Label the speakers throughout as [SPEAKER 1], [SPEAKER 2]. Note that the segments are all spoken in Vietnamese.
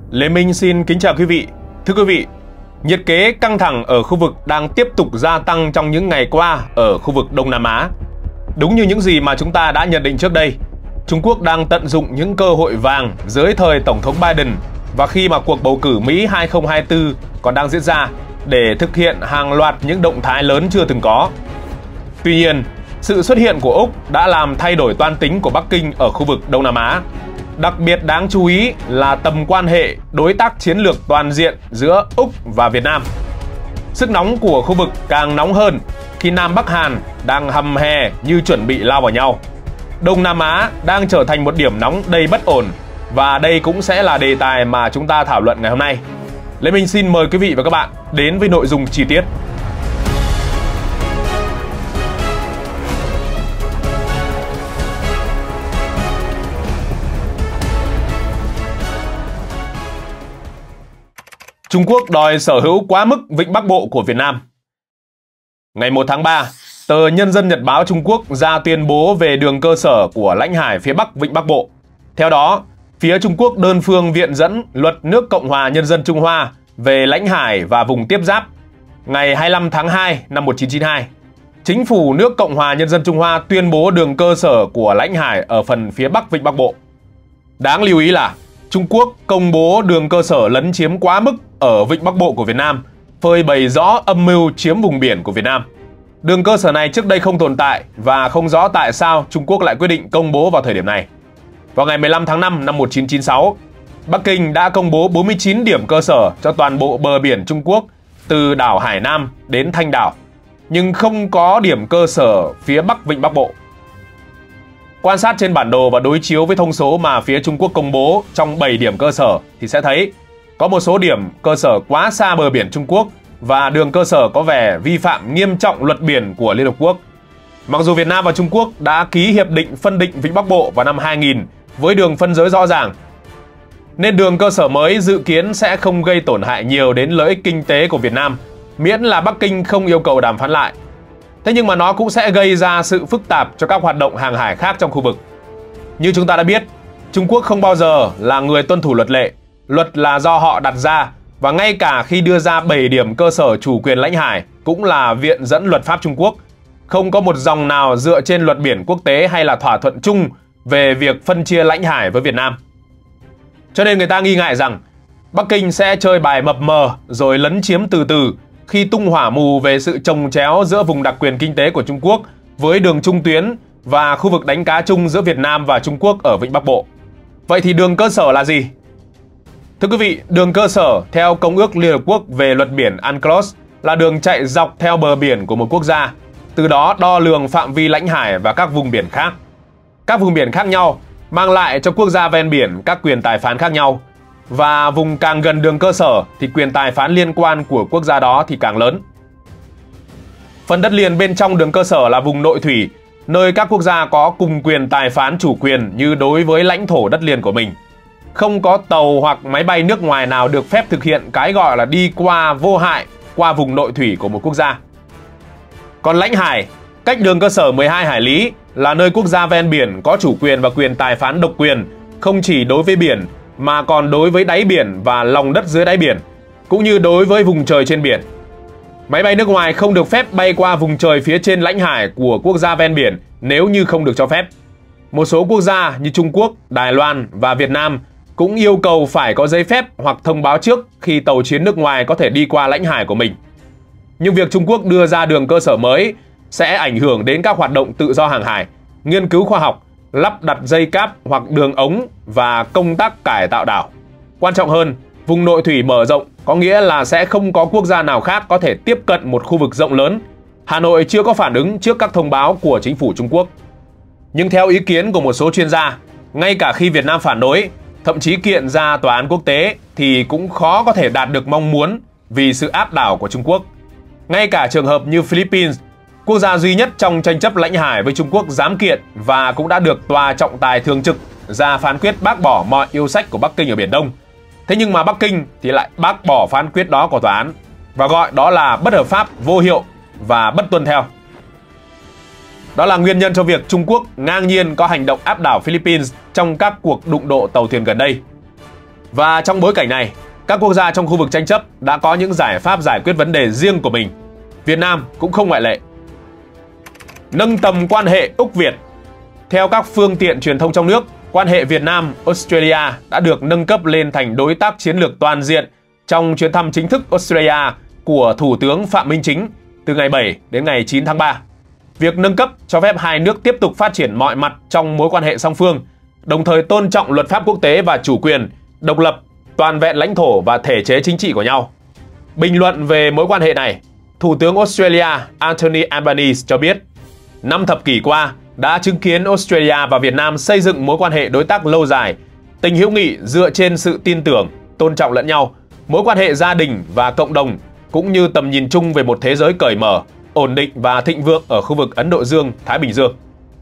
[SPEAKER 1] Lê Minh xin kính chào quý vị. Thưa quý vị, nhiệt kế căng thẳng ở khu vực đang tiếp tục gia tăng trong những ngày qua ở khu vực Đông Nam Á. Đúng như những gì mà chúng ta đã nhận định trước đây, Trung Quốc đang tận dụng những cơ hội vàng dưới thời Tổng thống Biden và khi mà cuộc bầu cử Mỹ 2024 còn đang diễn ra để thực hiện hàng loạt những động thái lớn chưa từng có. Tuy nhiên, sự xuất hiện của Úc đã làm thay đổi toan tính của Bắc Kinh ở khu vực Đông Nam Á. Đặc biệt đáng chú ý là tầm quan hệ đối tác chiến lược toàn diện giữa Úc và Việt Nam. Sức nóng của khu vực càng nóng hơn khi Nam Bắc Hàn đang hầm hè như chuẩn bị lao vào nhau. Đông Nam Á đang trở thành một điểm nóng đầy bất ổn và đây cũng sẽ là đề tài mà chúng ta thảo luận ngày hôm nay. Lê Minh xin mời quý vị và các bạn đến với nội dung chi tiết. Trung Quốc đòi sở hữu quá mức Vịnh Bắc Bộ của Việt Nam. Ngày 1 tháng 3, tờ Nhân dân Nhật báo Trung Quốc ra tuyên bố về đường cơ sở của lãnh hải phía Bắc Vịnh Bắc Bộ. Theo đó, phía Trung Quốc đơn phương viện dẫn Luật nước Cộng hòa Nhân dân Trung Hoa về lãnh hải và vùng tiếp giáp. Ngày 25 tháng 2 năm 1992, Chính phủ nước Cộng hòa Nhân dân Trung Hoa tuyên bố đường cơ sở của lãnh hải ở phần phía Bắc Vịnh Bắc Bộ. Đáng lưu ý là Trung Quốc công bố đường cơ sở lấn chiếm quá mức ở Vịnh Bắc Bộ của Việt Nam, phơi bày rõ âm mưu chiếm vùng biển của Việt Nam. Đường cơ sở này trước đây không tồn tại và không rõ tại sao Trung Quốc lại quyết định công bố vào thời điểm này. Vào ngày 15 tháng 5 năm 1996, Bắc Kinh đã công bố 49 điểm cơ sở cho toàn bộ bờ biển Trung Quốc từ đảo Hải Nam đến Thanh Đảo, nhưng không có điểm cơ sở phía Bắc Vịnh Bắc Bộ. Quan sát trên bản đồ và đối chiếu với thông số mà phía Trung Quốc công bố trong 7 điểm cơ sở thì sẽ thấy có một số điểm cơ sở quá xa bờ biển Trung Quốc và đường cơ sở có vẻ vi phạm nghiêm trọng luật biển của Liên Hợp Quốc. Mặc dù Việt Nam và Trung Quốc đã ký hiệp định phân định Vịnh Bắc Bộ vào năm 2000 với đường phân giới rõ ràng, nên đường cơ sở mới dự kiến sẽ không gây tổn hại nhiều đến lợi ích kinh tế của Việt Nam, miễn là Bắc Kinh không yêu cầu đàm phán lại. Thế nhưng mà nó cũng sẽ gây ra sự phức tạp cho các hoạt động hàng hải khác trong khu vực. Như chúng ta đã biết, Trung Quốc không bao giờ là người tuân thủ luật lệ. Luật là do họ đặt ra, và ngay cả khi đưa ra 7 điểm cơ sở chủ quyền lãnh hải cũng là viện dẫn luật pháp Trung Quốc. Không có một dòng nào dựa trên luật biển quốc tế hay là thỏa thuận chung về việc phân chia lãnh hải với Việt Nam. Cho nên người ta nghi ngại rằng Bắc Kinh sẽ chơi bài mập mờ rồi lấn chiếm từ từ khi tung hỏa mù về sự chồng chéo giữa vùng đặc quyền kinh tế của Trung Quốc với đường trung tuyến và khu vực đánh cá chung giữa Việt Nam và Trung Quốc ở Vịnh Bắc Bộ. Vậy thì đường cơ sở là gì? Thưa quý vị, đường cơ sở theo Công ước Liên Hợp Quốc về luật biển UNCLOS là đường chạy dọc theo bờ biển của một quốc gia, từ đó đo lường phạm vi lãnh hải và các vùng biển khác. Các vùng biển khác nhau mang lại cho quốc gia ven biển các quyền tài phán khác nhau, và vùng càng gần đường cơ sở thì quyền tài phán liên quan của quốc gia đó thì càng lớn. Phần đất liền bên trong đường cơ sở là vùng nội thủy, nơi các quốc gia có cùng quyền tài phán chủ quyền như đối với lãnh thổ đất liền của mình. Không có tàu hoặc máy bay nước ngoài nào được phép thực hiện cái gọi là đi qua vô hại qua vùng nội thủy của một quốc gia. Còn lãnh hải, cách đường cơ sở 12 hải lý, là nơi quốc gia ven biển có chủ quyền và quyền tài phán độc quyền, không chỉ đối với biển mà còn đối với đáy biển và lòng đất dưới đáy biển, cũng như đối với vùng trời trên biển. Máy bay nước ngoài không được phép bay qua vùng trời phía trên lãnh hải của quốc gia ven biển nếu như không được cho phép. Một số quốc gia như Trung Quốc, Đài Loan và Việt Nam cũng yêu cầu phải có giấy phép hoặc thông báo trước khi tàu chiến nước ngoài có thể đi qua lãnh hải của mình. Nhưng việc Trung Quốc đưa ra đường cơ sở mới sẽ ảnh hưởng đến các hoạt động tự do hàng hải, nghiên cứu khoa học, lắp đặt dây cáp hoặc đường ống và công tác cải tạo đảo. Quan trọng hơn, vùng nội thủy mở rộng có nghĩa là sẽ không có quốc gia nào khác có thể tiếp cận một khu vực rộng lớn. Hà Nội chưa có phản ứng trước các thông báo của chính phủ Trung Quốc. Nhưng theo ý kiến của một số chuyên gia, ngay cả khi Việt Nam phản đối, thậm chí kiện ra tòa án quốc tế thì cũng khó có thể đạt được mong muốn vì sự áp đảo của Trung Quốc. Ngay cả trường hợp như Philippines, quốc gia duy nhất trong tranh chấp lãnh hải với Trung Quốc dám kiện và cũng đã được tòa trọng tài thường trực ra phán quyết bác bỏ mọi yêu sách của Bắc Kinh ở Biển Đông. Thế nhưng mà Bắc Kinh thì lại bác bỏ phán quyết đó của tòa án và gọi đó là bất hợp pháp, vô hiệu và bất tuân theo. Đó là nguyên nhân cho việc Trung Quốc ngang nhiên có hành động áp đảo Philippines trong các cuộc đụng độ tàu thuyền gần đây. Và trong bối cảnh này, các quốc gia trong khu vực tranh chấp đã có những giải pháp giải quyết vấn đề riêng của mình. Việt Nam cũng không ngoại lệ. Nâng tầm quan hệ Úc-Việt. Theo các phương tiện truyền thông trong nước, quan hệ Việt Nam-Australia đã được nâng cấp lên thành đối tác chiến lược toàn diện trong chuyến thăm chính thức Australia của Thủ tướng Phạm Minh Chính từ ngày 7 đến ngày 9 tháng 3. Việc nâng cấp cho phép hai nước tiếp tục phát triển mọi mặt trong mối quan hệ song phương, đồng thời tôn trọng luật pháp quốc tế và chủ quyền, độc lập, toàn vẹn lãnh thổ và thể chế chính trị của nhau. Bình luận về mối quan hệ này, Thủ tướng Australia Anthony Albanese cho biết, 5 thập kỷ qua đã chứng kiến Australia và Việt Nam xây dựng mối quan hệ đối tác lâu dài, tình hữu nghị dựa trên sự tin tưởng, tôn trọng lẫn nhau, mối quan hệ gia đình và cộng đồng, cũng như tầm nhìn chung về một thế giới cởi mở, ổn định và thịnh vượng ở khu vực Ấn Độ Dương, Thái Bình Dương.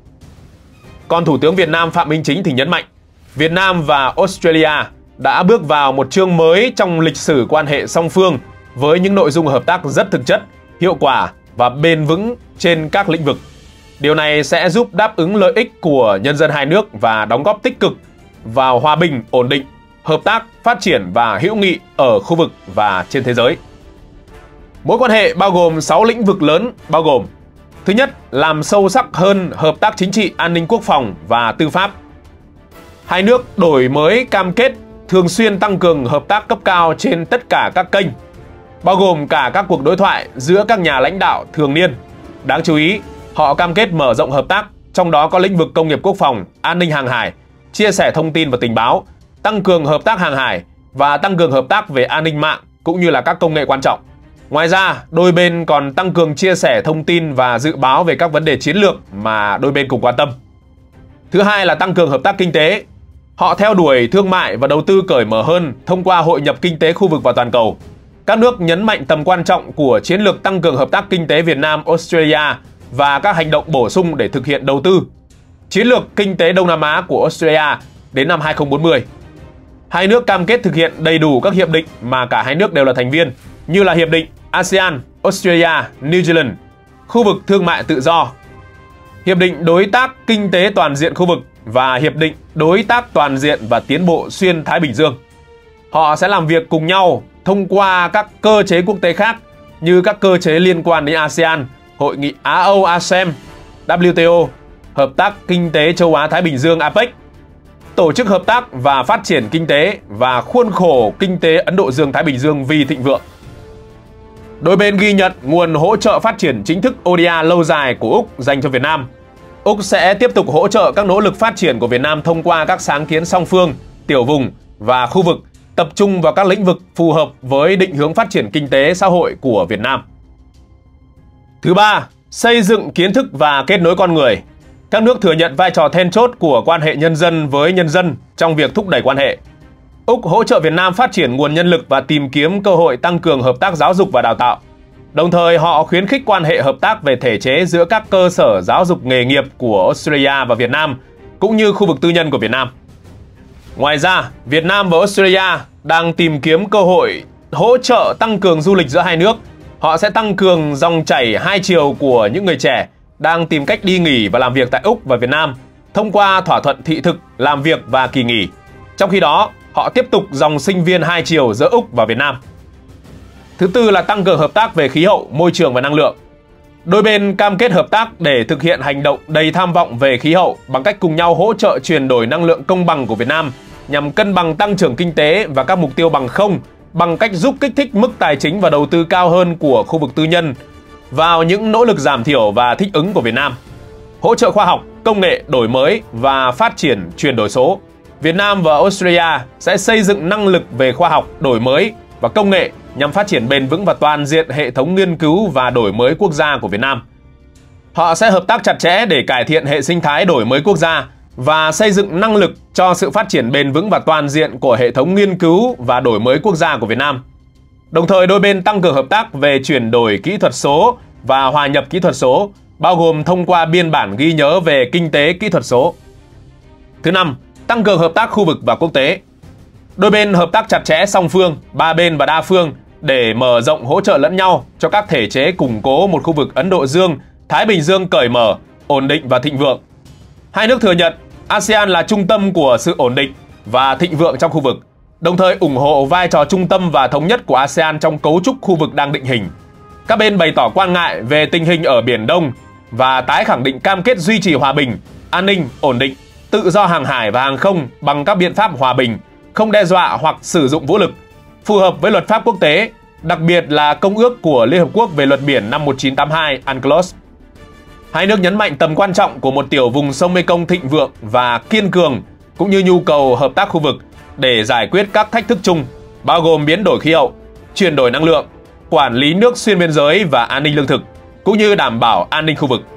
[SPEAKER 1] Còn Thủ tướng Việt Nam Phạm Minh Chính thì nhấn mạnh, Việt Nam và Australia đã bước vào một chương mới trong lịch sử quan hệ song phương với những nội dung hợp tác rất thực chất, hiệu quả và bền vững trên các lĩnh vực. Điều này sẽ giúp đáp ứng lợi ích của nhân dân hai nước và đóng góp tích cực vào hòa bình, ổn định, hợp tác, phát triển và hữu nghị ở khu vực và trên thế giới. Mối quan hệ bao gồm 6 lĩnh vực lớn bao gồm: thứ nhất, làm sâu sắc hơn hợp tác chính trị, an ninh quốc phòng và tư pháp. Hai nước đổi mới cam kết thường xuyên tăng cường hợp tác cấp cao trên tất cả các kênh, bao gồm cả các cuộc đối thoại giữa các nhà lãnh đạo thường niên. Đáng chú ý, họ cam kết mở rộng hợp tác, trong đó có lĩnh vực công nghiệp quốc phòng, an ninh hàng hải, chia sẻ thông tin và tình báo, tăng cường hợp tác hàng hải và tăng cường hợp tác về an ninh mạng cũng như là các công nghệ quan trọng. Ngoài ra, đôi bên còn tăng cường chia sẻ thông tin và dự báo về các vấn đề chiến lược mà đôi bên cùng quan tâm. Thứ hai là tăng cường hợp tác kinh tế. Họ theo đuổi thương mại và đầu tư cởi mở hơn thông qua hội nhập kinh tế khu vực và toàn cầu. Các nước nhấn mạnh tầm quan trọng của chiến lược tăng cường hợp tác kinh tế Việt Nam-Australia và các hành động bổ sung để thực hiện đầu tư. Chiến lược kinh tế Đông Nam Á của Australia đến năm 2040. Hai nước cam kết thực hiện đầy đủ các hiệp định mà cả hai nước đều là thành viên, như là Hiệp định ASEAN, Australia, New Zealand, Khu vực Thương mại Tự do, Hiệp định Đối tác Kinh tế Toàn diện khu vực và Hiệp định Đối tác Toàn diện và Tiến bộ Xuyên Thái Bình Dương. Họ sẽ làm việc cùng nhau thông qua các cơ chế quốc tế khác như các cơ chế liên quan đến ASEAN, Hội nghị Á-Âu-ASEM, WTO, Hợp tác Kinh tế Châu Á-Thái Bình Dương APEC, Tổ chức Hợp tác và Phát triển Kinh tế và Khuôn khổ Kinh tế Ấn Độ Dương-Thái Bình Dương vì thịnh vượng. Đôi bên ghi nhận nguồn hỗ trợ phát triển chính thức ODA lâu dài của Úc dành cho Việt Nam. Úc sẽ tiếp tục hỗ trợ các nỗ lực phát triển của Việt Nam thông qua các sáng kiến song phương, tiểu vùng và khu vực, tập trung vào các lĩnh vực phù hợp với định hướng phát triển kinh tế xã hội của Việt Nam. Thứ ba, xây dựng kiến thức và kết nối con người. Các nước thừa nhận vai trò then chốt của quan hệ nhân dân với nhân dân trong việc thúc đẩy quan hệ. Úc hỗ trợ Việt Nam phát triển nguồn nhân lực và tìm kiếm cơ hội tăng cường hợp tác giáo dục và đào tạo. Đồng thời, họ khuyến khích quan hệ hợp tác về thể chế giữa các cơ sở giáo dục nghề nghiệp của Australia và Việt Nam, cũng như khu vực tư nhân của Việt Nam. Ngoài ra, Việt Nam và Australia đang tìm kiếm cơ hội hỗ trợ tăng cường du lịch giữa hai nước. Họ sẽ tăng cường dòng chảy hai chiều của những người trẻ đang tìm cách đi nghỉ và làm việc tại Úc và Việt Nam thông qua thỏa thuận thị thực, làm việc và kỳ nghỉ. Trong khi đó, họ tiếp tục dòng sinh viên hai chiều giữa Úc và Việt Nam. Thứ tư là tăng cường hợp tác về khí hậu, môi trường và năng lượng. Đôi bên cam kết hợp tác để thực hiện hành động đầy tham vọng về khí hậu bằng cách cùng nhau hỗ trợ chuyển đổi năng lượng công bằng của Việt Nam nhằm cân bằng tăng trưởng kinh tế và các mục tiêu bằng không bằng cách giúp kích thích mức tài chính và đầu tư cao hơn của khu vực tư nhân vào những nỗ lực giảm thiểu và thích ứng của Việt Nam. Hỗ trợ khoa học, công nghệ, đổi mới và phát triển chuyển đổi số. Việt Nam và Australia sẽ xây dựng năng lực về khoa học, đổi mới và công nghệ nhằm phát triển bền vững và toàn diện hệ thống nghiên cứu và đổi mới quốc gia của Việt Nam. Họ sẽ hợp tác chặt chẽ để cải thiện hệ sinh thái đổi mới quốc gia và xây dựng năng lực cho sự phát triển bền vững và toàn diện của hệ thống nghiên cứu và đổi mới quốc gia của Việt Nam. Đồng thời, đôi bên tăng cường hợp tác về chuyển đổi kỹ thuật số và hòa nhập kỹ thuật số, bao gồm thông qua biên bản ghi nhớ về kinh tế kỹ thuật số. Thứ năm, tăng cường hợp tác khu vực và quốc tế. Đôi bên hợp tác chặt chẽ song phương, ba bên và đa phương để mở rộng hỗ trợ lẫn nhau cho các thể chế củng cố một khu vực Ấn Độ Dương, Thái Bình Dương cởi mở, ổn định và thịnh vượng. Hai nước thừa nhận ASEAN là trung tâm của sự ổn định và thịnh vượng trong khu vực. đồng thời ủng hộ vai trò trung tâm và thống nhất của ASEAN trong cấu trúc khu vực đang định hình. Các bên bày tỏ quan ngại về tình hình ở Biển Đông và tái khẳng định cam kết duy trì hòa bình, an ninh, ổn định, tự do hàng hải và hàng không bằng các biện pháp hòa bình, không đe dọa hoặc sử dụng vũ lực, phù hợp với luật pháp quốc tế, đặc biệt là Công ước của Liên Hợp Quốc về luật biển năm 1982 UNCLOS. Hai nước nhấn mạnh tầm quan trọng của một tiểu vùng sông Mekong thịnh vượng và kiên cường, cũng như nhu cầu hợp tác khu vực để giải quyết các thách thức chung, bao gồm biến đổi khí hậu, chuyển đổi năng lượng, quản lý nước xuyên biên giới và an ninh lương thực, cũng như đảm bảo an ninh khu vực.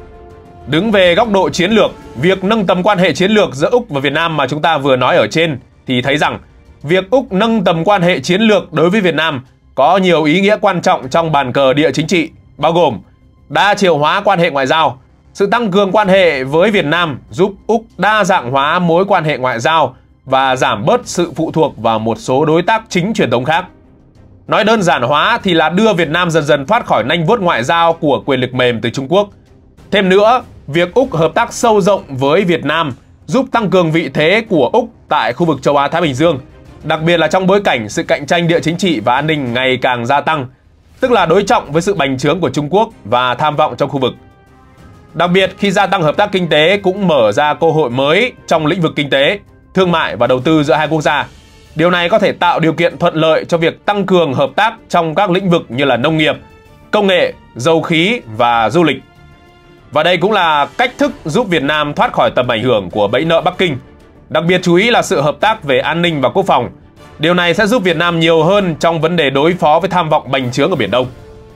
[SPEAKER 1] Đứng về góc độ chiến lược, việc nâng tầm quan hệ chiến lược giữa Úc và Việt Nam mà chúng ta vừa nói ở trên thì thấy rằng việc Úc nâng tầm quan hệ chiến lược đối với Việt Nam có nhiều ý nghĩa quan trọng trong bàn cờ địa chính trị, bao gồm đa chiều hóa quan hệ ngoại giao. Sự tăng cường quan hệ với Việt Nam giúp Úc đa dạng hóa mối quan hệ ngoại giao và giảm bớt sự phụ thuộc vào một số đối tác chính truyền thống khác. Nói đơn giản hóa thì là đưa Việt Nam dần dần thoát khỏi nanh vuốt ngoại giao của quyền lực mềm từ Trung Quốc. Thêm nữa, việc Úc hợp tác sâu rộng với Việt Nam giúp tăng cường vị thế của Úc tại khu vực châu Á-Thái Bình Dương, đặc biệt là trong bối cảnh sự cạnh tranh địa chính trị và an ninh ngày càng gia tăng, tức là đối trọng với sự bành trướng của Trung Quốc và tham vọng trong khu vực. Đặc biệt khi gia tăng hợp tác kinh tế cũng mở ra cơ hội mới trong lĩnh vực kinh tế, thương mại và đầu tư giữa hai quốc gia. Điều này có thể tạo điều kiện thuận lợi cho việc tăng cường hợp tác trong các lĩnh vực như là nông nghiệp, công nghệ, dầu khí và du lịch. Và đây cũng là cách thức giúp Việt Nam thoát khỏi tầm ảnh hưởng của bẫy nợ Bắc Kinh. Đặc biệt chú ý là sự hợp tác về an ninh và quốc phòng. Điều này sẽ giúp Việt Nam nhiều hơn trong vấn đề đối phó với tham vọng bành trướng ở Biển Đông.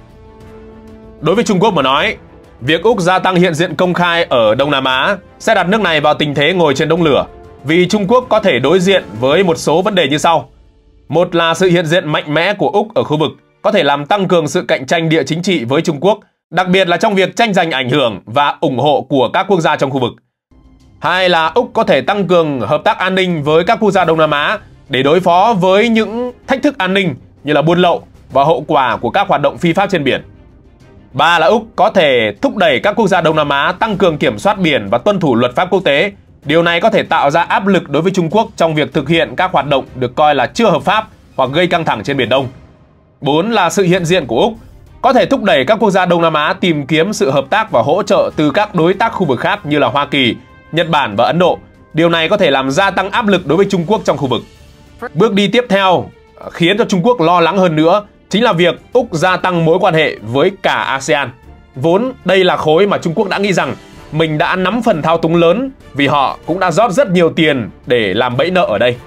[SPEAKER 1] Đối với Trung Quốc mà nói, việc Úc gia tăng hiện diện công khai ở Đông Nam Á sẽ đặt nước này vào tình thế ngồi trên đống lửa, vì Trung Quốc có thể đối diện với một số vấn đề như sau. Một là sự hiện diện mạnh mẽ của Úc ở khu vực có thể làm tăng cường sự cạnh tranh địa chính trị với Trung Quốc, đặc biệt là trong việc tranh giành ảnh hưởng và ủng hộ của các quốc gia trong khu vực. Hai là Úc có thể tăng cường hợp tác an ninh với các quốc gia Đông Nam Á để đối phó với những thách thức an ninh như là buôn lậu và hậu quả của các hoạt động phi pháp trên biển. Ba là Úc có thể thúc đẩy các quốc gia Đông Nam Á tăng cường kiểm soát biển và tuân thủ luật pháp quốc tế. Điều này có thể tạo ra áp lực đối với Trung Quốc trong việc thực hiện các hoạt động được coi là chưa hợp pháp hoặc gây căng thẳng trên Biển Đông. 4 là sự hiện diện của Úc có thể thúc đẩy các quốc gia Đông Nam Á tìm kiếm sự hợp tác và hỗ trợ từ các đối tác khu vực khác như là Hoa Kỳ, Nhật Bản và Ấn Độ. Điều này có thể làm gia tăng áp lực đối với Trung Quốc trong khu vực. Bước đi tiếp theo khiến cho Trung Quốc lo lắng hơn nữa chính là việc Úc gia tăng mối quan hệ với cả ASEAN. Vốn đây là khối mà Trung Quốc đã nghĩ rằng mình đã nắm phần thao túng lớn vì họ cũng đã rót rất nhiều tiền để làm bẫy nợ ở đây.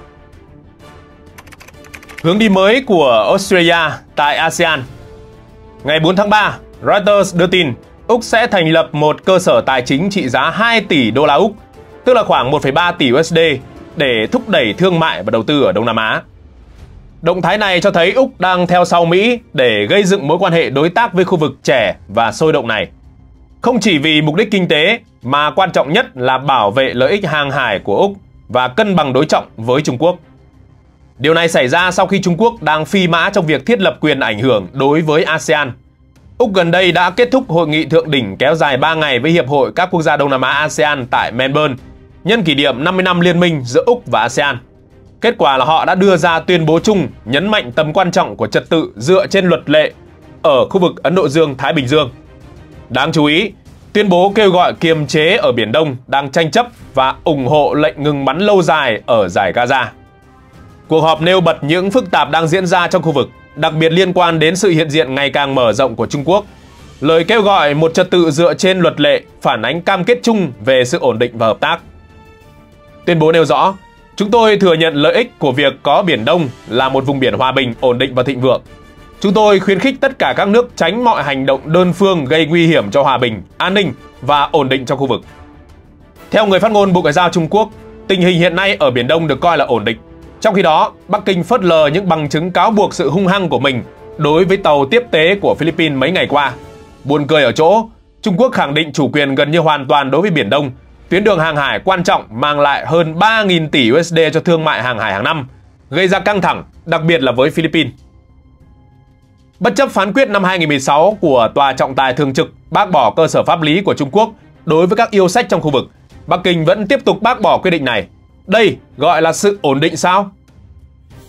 [SPEAKER 1] Hướng đi mới của Australia tại ASEAN. Ngày 4 tháng 3, Reuters đưa tin Úc sẽ thành lập một cơ sở tài chính trị giá 2 tỷ đô la Úc, tức là khoảng 1,3 tỷ USD, để thúc đẩy thương mại và đầu tư ở Đông Nam Á. Động thái này cho thấy Úc đang theo sau Mỹ để gây dựng mối quan hệ đối tác với khu vực trẻ và sôi động này. Không chỉ vì mục đích kinh tế, mà quan trọng nhất là bảo vệ lợi ích hàng hải của Úc và cân bằng đối trọng với Trung Quốc. Điều này xảy ra sau khi Trung Quốc đang phi mã trong việc thiết lập quyền ảnh hưởng đối với ASEAN. Úc gần đây đã kết thúc hội nghị thượng đỉnh kéo dài 3 ngày với Hiệp hội các quốc gia Đông Nam Á ASEAN tại Melbourne, nhân kỷ niệm 50 năm liên minh giữa Úc và ASEAN. Kết quả là họ đã đưa ra tuyên bố chung nhấn mạnh tầm quan trọng của trật tự dựa trên luật lệ ở khu vực Ấn Độ Dương-Thái Bình Dương. Đáng chú ý, tuyên bố kêu gọi kiềm chế ở Biển Đông đang tranh chấp và ủng hộ lệnh ngừng bắn lâu dài ở Dải Gaza. Cuộc họp nêu bật những phức tạp đang diễn ra trong khu vực, đặc biệt liên quan đến sự hiện diện ngày càng mở rộng của Trung Quốc. Lời kêu gọi một trật tự dựa trên luật lệ phản ánh cam kết chung về sự ổn định và hợp tác. Tuyên bố nêu rõ, chúng tôi thừa nhận lợi ích của việc có Biển Đông là một vùng biển hòa bình, ổn định và thịnh vượng. Chúng tôi khuyến khích tất cả các nước tránh mọi hành động đơn phương gây nguy hiểm cho hòa bình, an ninh và ổn định trong khu vực. Theo người phát ngôn Bộ Ngoại giao Trung Quốc, tình hình hiện nay ở Biển Đông được coi là ổn định. Trong khi đó, Bắc Kinh phớt lờ những bằng chứng cáo buộc sự hung hăng của mình đối với tàu tiếp tế của Philippines mấy ngày qua. Buồn cười ở chỗ, Trung Quốc khẳng định chủ quyền gần như hoàn toàn đối với Biển Đông, tuyến đường hàng hải quan trọng mang lại hơn 3.000 tỷ USD cho thương mại hàng hải hàng năm, gây ra căng thẳng, đặc biệt là với Philippines. Bất chấp phán quyết năm 2016 của Tòa trọng tài thường trực bác bỏ cơ sở pháp lý của Trung Quốc đối với các yêu sách trong khu vực, Bắc Kinh vẫn tiếp tục bác bỏ quyết định này. Đây gọi là sự ổn định sao?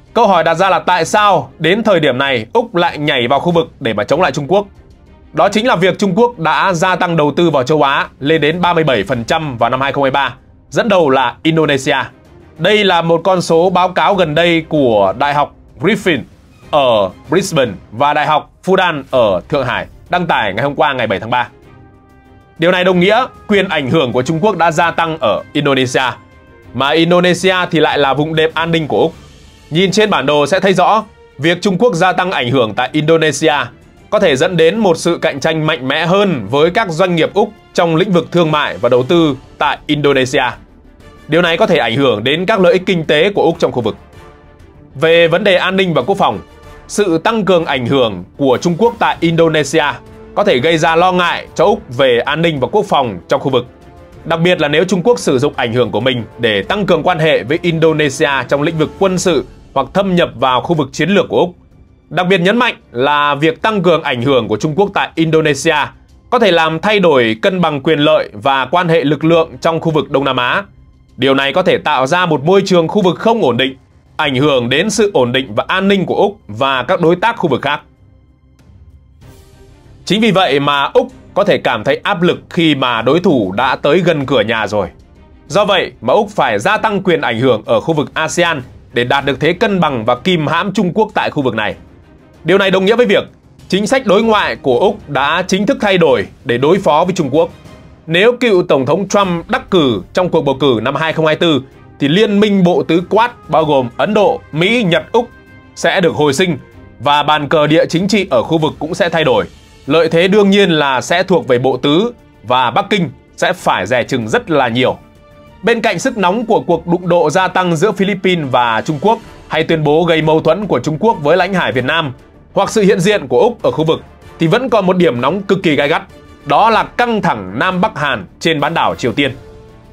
[SPEAKER 1] Câu hỏi đặt ra là tại sao đến thời điểm này Úc lại nhảy vào khu vực để mà chống lại Trung Quốc? Đó chính là việc Trung Quốc đã gia tăng đầu tư vào châu Á lên đến 37% vào năm 2023, dẫn đầu là Indonesia. Đây là một con số báo cáo gần đây của Đại học Griffith ở Brisbane và Đại học Fudan ở Thượng Hải, đăng tải ngày hôm qua ngày 7 tháng 3. Điều này đồng nghĩa quyền ảnh hưởng của Trung Quốc đã gia tăng ở Indonesia, mà Indonesia thì lại là vùng đệm an ninh của Úc. Nhìn trên bản đồ sẽ thấy rõ, việc Trung Quốc gia tăng ảnh hưởng tại Indonesia có thể dẫn đến một sự cạnh tranh mạnh mẽ hơn với các doanh nghiệp Úc trong lĩnh vực thương mại và đầu tư tại Indonesia. Điều này có thể ảnh hưởng đến các lợi ích kinh tế của Úc trong khu vực. Về vấn đề an ninh và quốc phòng, sự tăng cường ảnh hưởng của Trung Quốc tại Indonesia có thể gây ra lo ngại cho Úc về an ninh và quốc phòng trong khu vực. Đặc biệt là nếu Trung Quốc sử dụng ảnh hưởng của mình để tăng cường quan hệ với Indonesia trong lĩnh vực quân sự hoặc thâm nhập vào khu vực chiến lược của Úc. Đặc biệt nhấn mạnh là việc tăng cường ảnh hưởng của Trung Quốc tại Indonesia có thể làm thay đổi cân bằng quyền lợi và quan hệ lực lượng trong khu vực Đông Nam Á. Điều này có thể tạo ra một môi trường khu vực không ổn định, ảnh hưởng đến sự ổn định và an ninh của Úc và các đối tác khu vực khác. Chính vì vậy mà Úc có thể cảm thấy áp lực khi mà đối thủ đã tới gần cửa nhà rồi. Do vậy mà Úc phải gia tăng quyền ảnh hưởng ở khu vực ASEAN để đạt được thế cân bằng và kìm hãm Trung Quốc tại khu vực này. Điều này đồng nghĩa với việc chính sách đối ngoại của Úc đã chính thức thay đổi để đối phó với Trung Quốc. Nếu cựu Tổng thống Trump đắc cử trong cuộc bầu cử năm 2024 thì liên minh bộ tứ Quad bao gồm Ấn Độ, Mỹ, Nhật, Úc sẽ được hồi sinh và bàn cờ địa chính trị ở khu vực cũng sẽ thay đổi. Lợi thế đương nhiên là sẽ thuộc về bộ tứ và Bắc Kinh sẽ phải dè chừng rất là nhiều. Bên cạnh sức nóng của cuộc đụng độ gia tăng giữa Philippines và Trung Quốc hay tuyên bố gây mâu thuẫn của Trung Quốc với lãnh hải Việt Nam hoặc sự hiện diện của Úc ở khu vực thì vẫn còn một điểm nóng cực kỳ gay gắt, đó là căng thẳng Nam Bắc Hàn trên bán đảo Triều Tiên.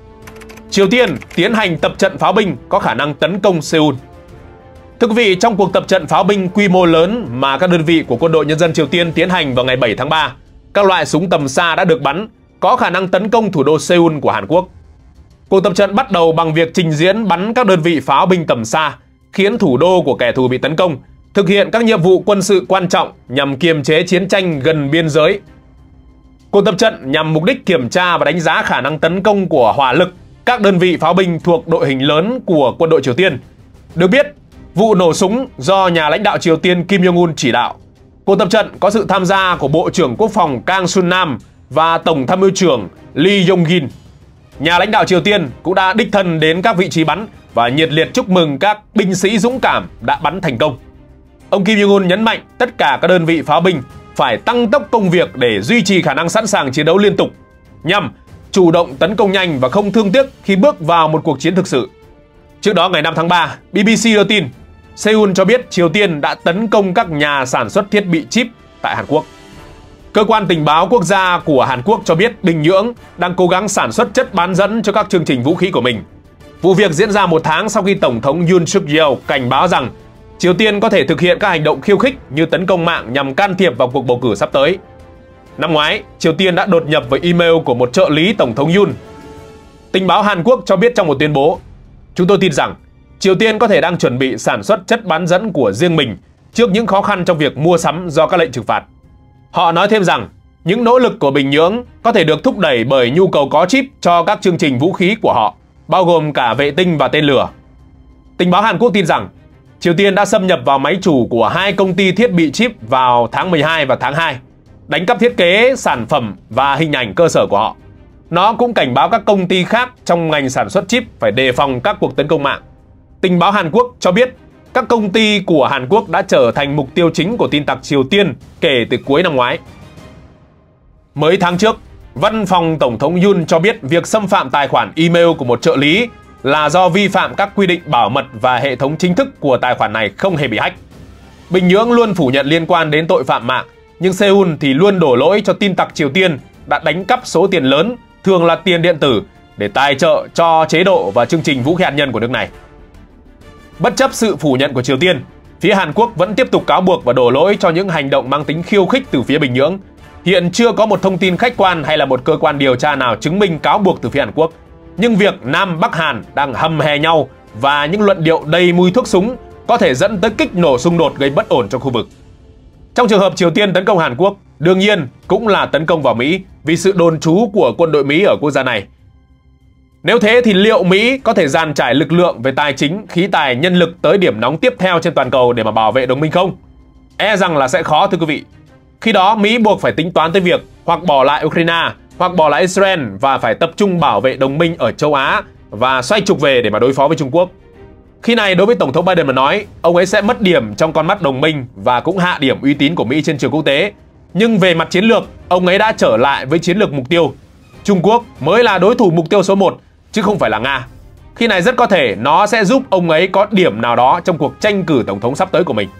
[SPEAKER 1] Triều Tiên tiến hành tập trận pháo binh có khả năng tấn công Seoul. Thưa quý vị, trong cuộc tập trận pháo binh quy mô lớn mà các đơn vị của Quân đội Nhân dân Triều Tiên tiến hành vào ngày 7 tháng 3, các loại súng tầm xa đã được bắn, có khả năng tấn công thủ đô Seoul của Hàn Quốc. Cuộc tập trận bắt đầu bằng việc trình diễn bắn các đơn vị pháo binh tầm xa, khiến thủ đô của kẻ thù bị tấn công, thực hiện các nhiệm vụ quân sự quan trọng nhằm kiềm chế chiến tranh gần biên giới. Cuộc tập trận nhằm mục đích kiểm tra và đánh giá khả năng tấn công của hỏa lực các đơn vị pháo binh thuộc đội hình lớn của quân đội Triều Tiên. Được biết, vụ nổ súng do nhà lãnh đạo Triều Tiên Kim Jong-un chỉ đạo. Cuộc tập trận có sự tham gia của Bộ trưởng Quốc phòng Kang Sun-nam và Tổng tham mưu trưởng Lee Yong-gin. Nhà lãnh đạo Triều Tiên cũng đã đích thân đến các vị trí bắn và nhiệt liệt chúc mừng các binh sĩ dũng cảm đã bắn thành công. Ông Kim Jong-un nhấn mạnh tất cả các đơn vị pháo binh phải tăng tốc công việc để duy trì khả năng sẵn sàng chiến đấu liên tục, nhằm chủ động tấn công nhanh và không thương tiếc khi bước vào một cuộc chiến thực sự. Trước đó ngày 5 tháng 3, BBC đưa tin Seoul cho biết Triều Tiên đã tấn công các nhà sản xuất thiết bị chip tại Hàn Quốc. Cơ quan tình báo quốc gia của Hàn Quốc cho biết Bình Nhưỡng đang cố gắng sản xuất chất bán dẫn cho các chương trình vũ khí của mình. Vụ việc diễn ra một tháng sau khi Tổng thống Yoon suk yeol cảnh báo rằng Triều Tiên có thể thực hiện các hành động khiêu khích như tấn công mạng nhằm can thiệp vào cuộc bầu cử sắp tới. Năm ngoái, Triều Tiên đã đột nhập vào email của một trợ lý Tổng thống Yoon. Tình báo Hàn Quốc cho biết trong một tuyên bố, chúng tôi tin rằng Triều Tiên có thể đang chuẩn bị sản xuất chất bán dẫn của riêng mình trước những khó khăn trong việc mua sắm do các lệnh trừng phạt. Họ nói thêm rằng những nỗ lực của Bình Nhưỡng có thể được thúc đẩy bởi nhu cầu có chip cho các chương trình vũ khí của họ, bao gồm cả vệ tinh và tên lửa. Tình báo Hàn Quốc tin rằng Triều Tiên đã xâm nhập vào máy chủ của hai công ty thiết bị chip vào tháng 12 và tháng 2, đánh cắp thiết kế, sản phẩm và hình ảnh cơ sở của họ. Nó cũng cảnh báo các công ty khác trong ngành sản xuất chip phải đề phòng các cuộc tấn công mạng. Tình báo Hàn Quốc cho biết các công ty của Hàn Quốc đã trở thành mục tiêu chính của tin tặc Triều Tiên kể từ cuối năm ngoái. Mới tháng trước, Văn phòng Tổng thống Yoon cho biết việc xâm phạm tài khoản email của một trợ lý là do vi phạm các quy định bảo mật và hệ thống chính thức của tài khoản này không hề bị hack. Bình Nhưỡng luôn phủ nhận liên quan đến tội phạm mạng, nhưng Seoul thì luôn đổ lỗi cho tin tặc Triều Tiên đã đánh cắp số tiền lớn, thường là tiền điện tử, để tài trợ cho chế độ và chương trình vũ khí hạt nhân của nước này. Bất chấp sự phủ nhận của Triều Tiên, phía Hàn Quốc vẫn tiếp tục cáo buộc và đổ lỗi cho những hành động mang tính khiêu khích từ phía Bình Nhưỡng. Hiện chưa có một thông tin khách quan hay là một cơ quan điều tra nào chứng minh cáo buộc từ phía Hàn Quốc. Nhưng việc Nam Bắc Hàn đang hầm hè nhau và những luận điệu đầy mùi thuốc súng có thể dẫn tới kích nổ xung đột gây bất ổn trong khu vực. Trong trường hợp Triều Tiên tấn công Hàn Quốc, đương nhiên cũng là tấn công vào Mỹ vì sự đồn trú của quân đội Mỹ ở quốc gia này. Nếu thế thì liệu Mỹ có thể dàn trải lực lượng về tài chính, khí tài, nhân lực tới điểm nóng tiếp theo trên toàn cầu để mà bảo vệ đồng minh không? E rằng là sẽ khó thưa quý vị. Khi đó Mỹ buộc phải tính toán tới việc hoặc bỏ lại Ukraine, hoặc bỏ lại Israel và phải tập trung bảo vệ đồng minh ở châu Á và xoay trục về để mà đối phó với Trung Quốc. Khi này đối với Tổng thống Biden mà nói, ông ấy sẽ mất điểm trong con mắt đồng minh và cũng hạ điểm uy tín của Mỹ trên trường quốc tế. Nhưng về mặt chiến lược, ông ấy đã trở lại với chiến lược mục tiêu. Trung Quốc mới là đối thủ mục tiêu số 1, chứ không phải là Nga. Khi này rất có thể nó sẽ giúp ông ấy có điểm nào đó trong cuộc tranh cử tổng thống sắp tới của mình.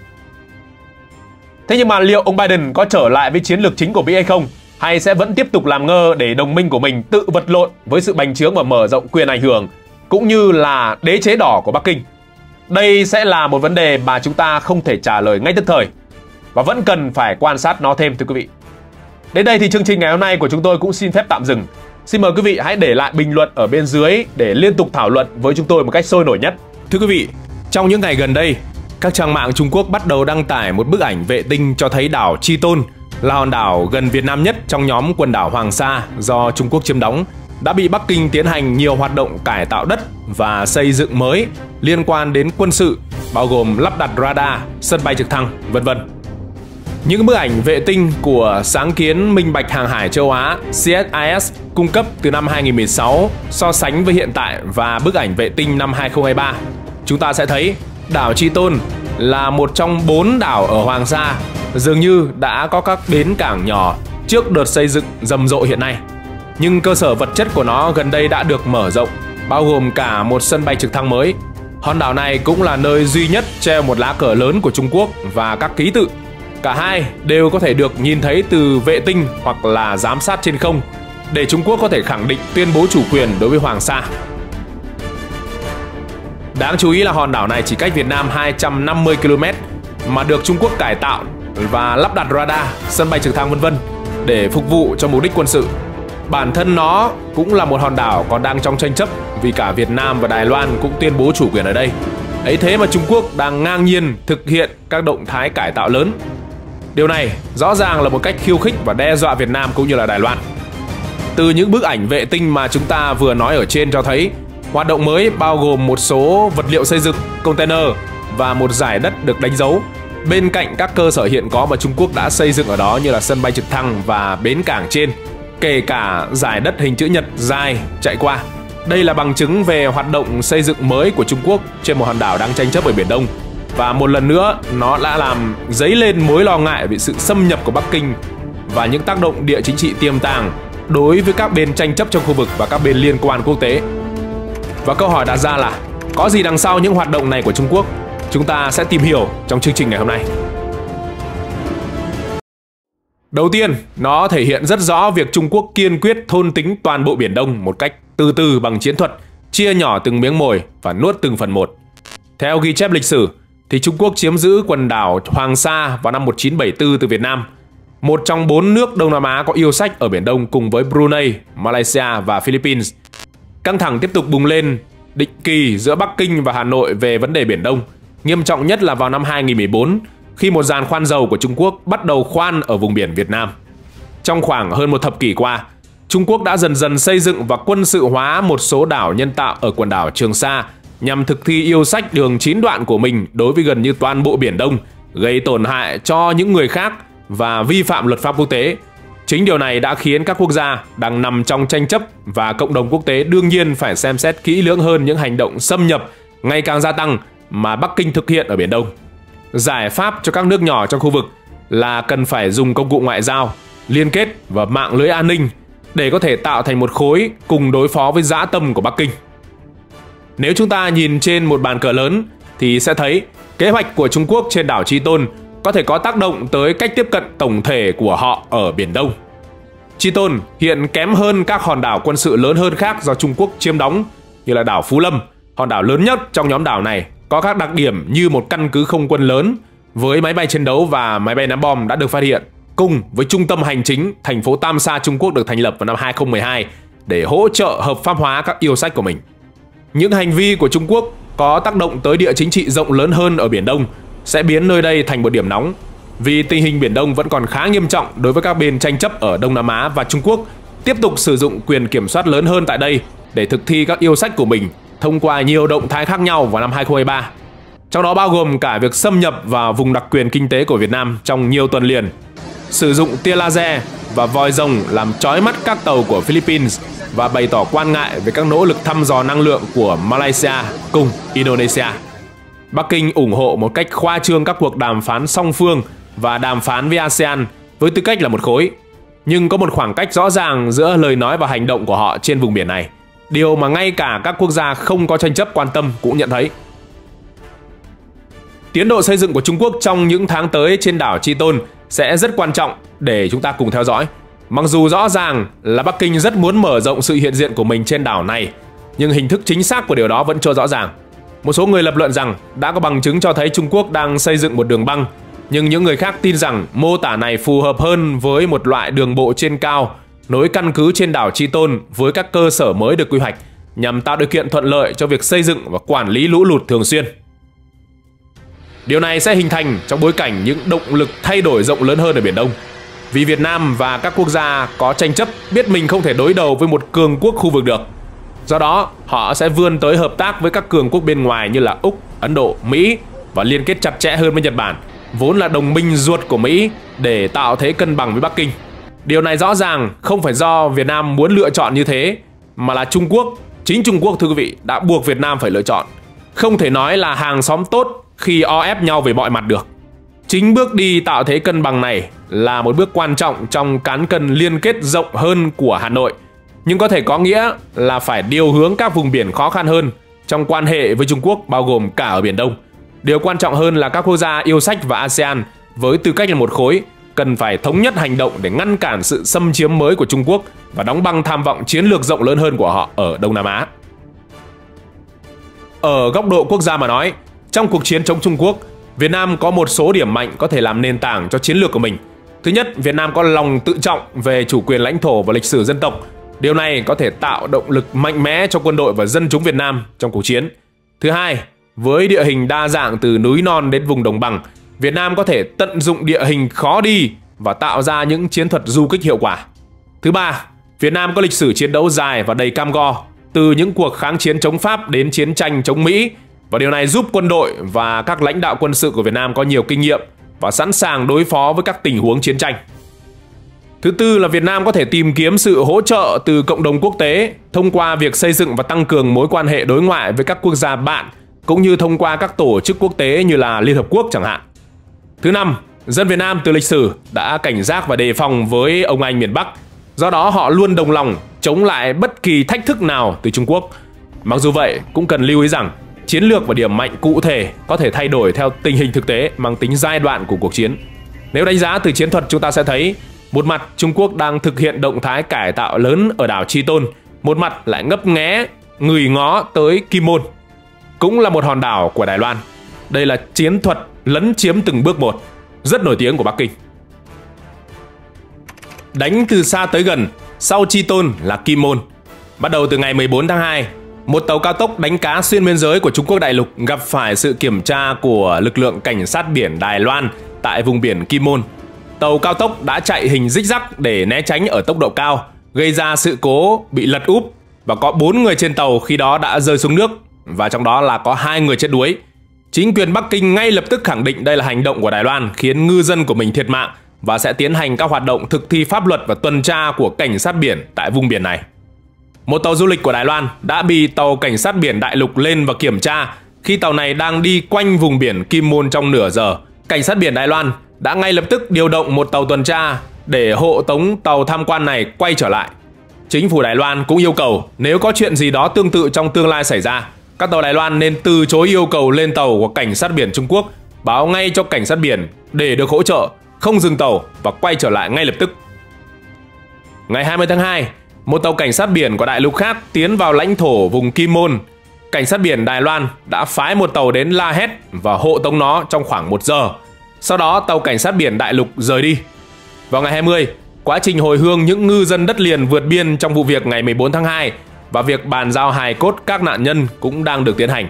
[SPEAKER 1] Thế nhưng mà liệu ông Biden có trở lại với chiến lược chính của Mỹ hay không? Hay sẽ vẫn tiếp tục làm ngơ để đồng minh của mình tự vật lộn với sự bành trướng và mở rộng quyền ảnh hưởng, cũng như là đế chế đỏ của Bắc Kinh? Đây sẽ là một vấn đề mà chúng ta không thể trả lời ngay tức thời, và vẫn cần phải quan sát nó thêm thưa quý vị. Đến đây thì chương trình ngày hôm nay của chúng tôi cũng xin phép tạm dừng. Xin mời quý vị hãy để lại bình luận ở bên dưới để liên tục thảo luận với chúng tôi một cách sôi nổi nhất. Thưa quý vị, trong những ngày gần đây, các trang mạng Trung Quốc bắt đầu đăng tải một bức ảnh vệ tinh cho thấy đảo Chi Tôn, là hòn đảo gần Việt Nam nhất trong nhóm quần đảo Hoàng Sa do Trung Quốc chiếm đóng, đã bị Bắc Kinh tiến hành nhiều hoạt động cải tạo đất và xây dựng mới liên quan đến quân sự, bao gồm lắp đặt radar, sân bay trực thăng, vân vân. Những bức ảnh vệ tinh của sáng kiến minh bạch hàng hải châu Á CSIS cung cấp từ năm 2016 so sánh với hiện tại và bức ảnh vệ tinh năm 2023, chúng ta sẽ thấy đảo Chi Tôn là một trong 4 đảo ở Hoàng Sa dường như đã có các bến cảng nhỏ trước đợt xây dựng rầm rộ hiện nay. Nhưng cơ sở vật chất của nó gần đây đã được mở rộng, bao gồm cả một sân bay trực thăng mới. Hòn đảo này cũng là nơi duy nhất treo một lá cờ lớn của Trung Quốc và các ký tự. Cả hai đều có thể được nhìn thấy từ vệ tinh hoặc là giám sát trên không, để Trung Quốc có thể khẳng định tuyên bố chủ quyền đối với Hoàng Sa. Đáng chú ý là hòn đảo này chỉ cách Việt Nam 250 km mà được Trung Quốc cải tạo và lắp đặt radar, sân bay trực thăng vân vân để phục vụ cho mục đích quân sự. Bản thân nó cũng là một hòn đảo còn đang trong tranh chấp vì cả Việt Nam và Đài Loan cũng tuyên bố chủ quyền ở đây. Ấy thế mà Trung Quốc đang ngang nhiên thực hiện các động thái cải tạo lớn. Điều này rõ ràng là một cách khiêu khích và đe dọa Việt Nam cũng như là Đài Loan. Từ những bức ảnh vệ tinh mà chúng ta vừa nói ở trên cho thấy, hoạt động mới bao gồm một số vật liệu xây dựng, container và một dải đất được đánh dấu bên cạnh các cơ sở hiện có mà Trung Quốc đã xây dựng ở đó, như là sân bay trực thăng và bến cảng trên, kể cả dải đất hình chữ nhật dài chạy qua. Đây là bằng chứng về hoạt động xây dựng mới của Trung Quốc trên một hòn đảo đang tranh chấp ở Biển Đông. Và một lần nữa, nó đã làm dấy lên mối lo ngại về sự xâm nhập của Bắc Kinh và những tác động địa chính trị tiềm tàng đối với các bên tranh chấp trong khu vực và các bên liên quan quốc tế. Và câu hỏi đặt ra là, có gì đằng sau những hoạt động này của Trung Quốc? Chúng ta sẽ tìm hiểu trong chương trình ngày hôm nay. Đầu tiên, nó thể hiện rất rõ việc Trung Quốc kiên quyết thôn tính toàn bộ Biển Đông một cách từ từ bằng chiến thuật, chia nhỏ từng miếng mồi và nuốt từng phần một. Theo ghi chép lịch sử, thì Trung Quốc chiếm giữ quần đảo Hoàng Sa vào năm 1974 từ Việt Nam, một trong 4 nước Đông Nam Á có yêu sách ở Biển Đông cùng với Brunei, Malaysia và Philippines. Căng thẳng tiếp tục bùng lên định kỳ giữa Bắc Kinh và Hà Nội về vấn đề Biển Đông. Nghiêm trọng nhất là vào năm 2014, khi một giàn khoan dầu của Trung Quốc bắt đầu khoan ở vùng biển Việt Nam. Trong khoảng hơn một thập kỷ qua, Trung Quốc đã dần dần xây dựng và quân sự hóa một số đảo nhân tạo ở quần đảo Trường Sa nhằm thực thi yêu sách đường 9 đoạn của mình đối với gần như toàn bộ Biển Đông, gây tổn hại cho những người khác và vi phạm luật pháp quốc tế. Chính điều này đã khiến các quốc gia đang nằm trong tranh chấp và cộng đồng quốc tế đương nhiên phải xem xét kỹ lưỡng hơn những hành động xâm nhập ngày càng gia tăng mà Bắc Kinh thực hiện ở Biển Đông. Giải pháp cho các nước nhỏ trong khu vực là cần phải dùng công cụ ngoại giao, liên kết và mạng lưới an ninh để có thể tạo thành một khối cùng đối phó với dã tâm của Bắc Kinh. Nếu chúng ta nhìn trên một bàn cờ lớn thì sẽ thấy kế hoạch của Trung Quốc trên đảo Chi Tôn có thể có tác động tới cách tiếp cận tổng thể của họ ở Biển Đông. Chi Tôn hiện kém hơn các hòn đảo quân sự lớn hơn khác do Trung Quốc chiếm đóng, như là đảo Phú Lâm, hòn đảo lớn nhất trong nhóm đảo này, có các đặc điểm như một căn cứ không quân lớn với máy bay chiến đấu và máy bay ném bom đã được phát hiện, cùng với trung tâm hành chính thành phố Tam Sa Trung Quốc được thành lập vào năm 2012 để hỗ trợ hợp pháp hóa các yêu sách của mình. Những hành vi của Trung Quốc có tác động tới địa chính trị rộng lớn hơn ở Biển Đông, sẽ biến nơi đây thành một điểm nóng. Vì tình hình Biển Đông vẫn còn khá nghiêm trọng đối với các bên tranh chấp ở Đông Nam Á, và Trung Quốc tiếp tục sử dụng quyền kiểm soát lớn hơn tại đây để thực thi các yêu sách của mình thông qua nhiều động thái khác nhau vào năm 2023. Trong đó bao gồm cả việc xâm nhập vào vùng đặc quyền kinh tế của Việt Nam trong nhiều tuần liền, sử dụng tia laser và vòi rồng làm chói mắt các tàu của Philippines và bày tỏ quan ngại về các nỗ lực thăm dò năng lượng của Malaysia cùng Indonesia. Bắc Kinh ủng hộ một cách khoa trương các cuộc đàm phán song phương và đàm phán với ASEAN với tư cách là một khối. Nhưng có một khoảng cách rõ ràng giữa lời nói và hành động của họ trên vùng biển này, điều mà ngay cả các quốc gia không có tranh chấp quan tâm cũng nhận thấy. Tiến độ xây dựng của Trung Quốc trong những tháng tới trên đảo Chi Tôn sẽ rất quan trọng để chúng ta cùng theo dõi. Mặc dù rõ ràng là Bắc Kinh rất muốn mở rộng sự hiện diện của mình trên đảo này, nhưng hình thức chính xác của điều đó vẫn chưa rõ ràng. Một số người lập luận rằng đã có bằng chứng cho thấy Trung Quốc đang xây dựng một đường băng, nhưng những người khác tin rằng mô tả này phù hợp hơn với một loại đường bộ trên cao nối căn cứ trên đảo Chi Tôn với các cơ sở mới được quy hoạch nhằm tạo điều kiện thuận lợi cho việc xây dựng và quản lý lũ lụt thường xuyên. Điều này sẽ hình thành trong bối cảnh những động lực thay đổi rộng lớn hơn ở Biển Đông. Vì Việt Nam và các quốc gia có tranh chấp biết mình không thể đối đầu với một cường quốc khu vực được. Do đó, họ sẽ vươn tới hợp tác với các cường quốc bên ngoài như là Úc, Ấn Độ, Mỹ và liên kết chặt chẽ hơn với Nhật Bản, vốn là đồng minh ruột của Mỹ, để tạo thế cân bằng với Bắc Kinh. Điều này rõ ràng không phải do Việt Nam muốn lựa chọn như thế, mà là Trung Quốc, chính Trung Quốc thưa quý vị, đã buộc Việt Nam phải lựa chọn. Không thể nói là hàng xóm tốt khi o ép nhau về mọi mặt được. Chính bước đi tạo thế cân bằng này là một bước quan trọng trong cán cân liên kết rộng hơn của Hà Nội, nhưng có thể có nghĩa là phải điều hướng các vùng biển khó khăn hơn trong quan hệ với Trung Quốc, bao gồm cả ở Biển Đông. Điều quan trọng hơn là các quốc gia yêu sách và ASEAN với tư cách là một khối cần phải thống nhất hành động để ngăn cản sự xâm chiếm mới của Trung Quốc và đóng băng tham vọng chiến lược rộng lớn hơn của họ ở Đông Nam Á. Ở góc độ quốc gia mà nói, trong cuộc chiến chống Trung Quốc, Việt Nam có một số điểm mạnh có thể làm nền tảng cho chiến lược của mình. Thứ nhất, Việt Nam có lòng tự trọng về chủ quyền lãnh thổ và lịch sử dân tộc. Điều này có thể tạo động lực mạnh mẽ cho quân đội và dân chúng Việt Nam trong cuộc chiến. Thứ hai, với địa hình đa dạng từ núi non đến vùng đồng bằng, Việt Nam có thể tận dụng địa hình khó đi và tạo ra những chiến thuật du kích hiệu quả. Thứ ba, Việt Nam có lịch sử chiến đấu dài và đầy cam go, từ những cuộc kháng chiến chống Pháp đến chiến tranh chống Mỹ, và điều này giúp quân đội và các lãnh đạo quân sự của Việt Nam có nhiều kinh nghiệm và sẵn sàng đối phó với các tình huống chiến tranh. Thứ tư là Việt Nam có thể tìm kiếm sự hỗ trợ từ cộng đồng quốc tế thông qua việc xây dựng và tăng cường mối quan hệ đối ngoại với các quốc gia bạn, cũng như thông qua các tổ chức quốc tế như là Liên Hợp Quốc chẳng hạn. Thứ năm, dân Việt Nam từ lịch sử đã cảnh giác và đề phòng với ông anh miền Bắc. Do đó họ luôn đồng lòng chống lại bất kỳ thách thức nào từ Trung Quốc. Mặc dù vậy, cũng cần lưu ý rằng chiến lược và điểm mạnh cụ thể có thể thay đổi theo tình hình thực tế, mang tính giai đoạn của cuộc chiến. Nếu đánh giá từ chiến thuật, chúng ta sẽ thấy một mặt Trung Quốc đang thực hiện động thái cải tạo lớn ở đảo Chi Tôn, một mặt lại ngấp nghé ngửi ngó tới Kim Môn, cũng là một hòn đảo của Đài Loan. Đây là chiến thuật lấn chiếm từng bước một, rất nổi tiếng của Bắc Kinh. Đánh từ xa tới gần, sau Chi Tôn là Kim Môn. Bắt đầu từ ngày 14 tháng 2, một tàu cao tốc đánh cá xuyên biên giới của Trung Quốc đại lục gặp phải sự kiểm tra của lực lượng cảnh sát biển Đài Loan tại vùng biển Kim Môn. Tàu cao tốc đã chạy hình rích rắc để né tránh ở tốc độ cao, gây ra sự cố bị lật úp, và có 4 người trên tàu khi đó đã rơi xuống nước, và trong đó là có 2 người chết đuối. Chính quyền Bắc Kinh ngay lập tức khẳng định đây là hành động của Đài Loan khiến ngư dân của mình thiệt mạng và sẽ tiến hành các hoạt động thực thi pháp luật và tuần tra của cảnh sát biển tại vùng biển này. Một tàu du lịch của Đài Loan đã bị tàu cảnh sát biển đại lục lên và kiểm tra khi tàu này đang đi quanh vùng biển Kim Môn trong nửa giờ. Cảnh sát biển Đài Loan đã ngay lập tức điều động một tàu tuần tra để hộ tống tàu tham quan này quay trở lại. Chính phủ Đài Loan cũng yêu cầu nếu có chuyện gì đó tương tự trong tương lai xảy ra, các tàu Đài Loan nên từ chối yêu cầu lên tàu của cảnh sát biển Trung Quốc, báo ngay cho cảnh sát biển để được hỗ trợ, không dừng tàu và quay trở lại ngay lập tức. Ngày 20 tháng 2, một tàu cảnh sát biển của đại lục khác tiến vào lãnh thổ vùng Kim Môn. Cảnh sát biển Đài Loan đã phái một tàu đến la hét và hộ tống nó trong khoảng 1 giờ. Sau đó tàu cảnh sát biển đại lục rời đi. Vào ngày 20, quá trình hồi hương những ngư dân đất liền vượt biên trong vụ việc ngày 14 tháng 2 và việc bàn giao hài cốt các nạn nhân cũng đang được tiến hành.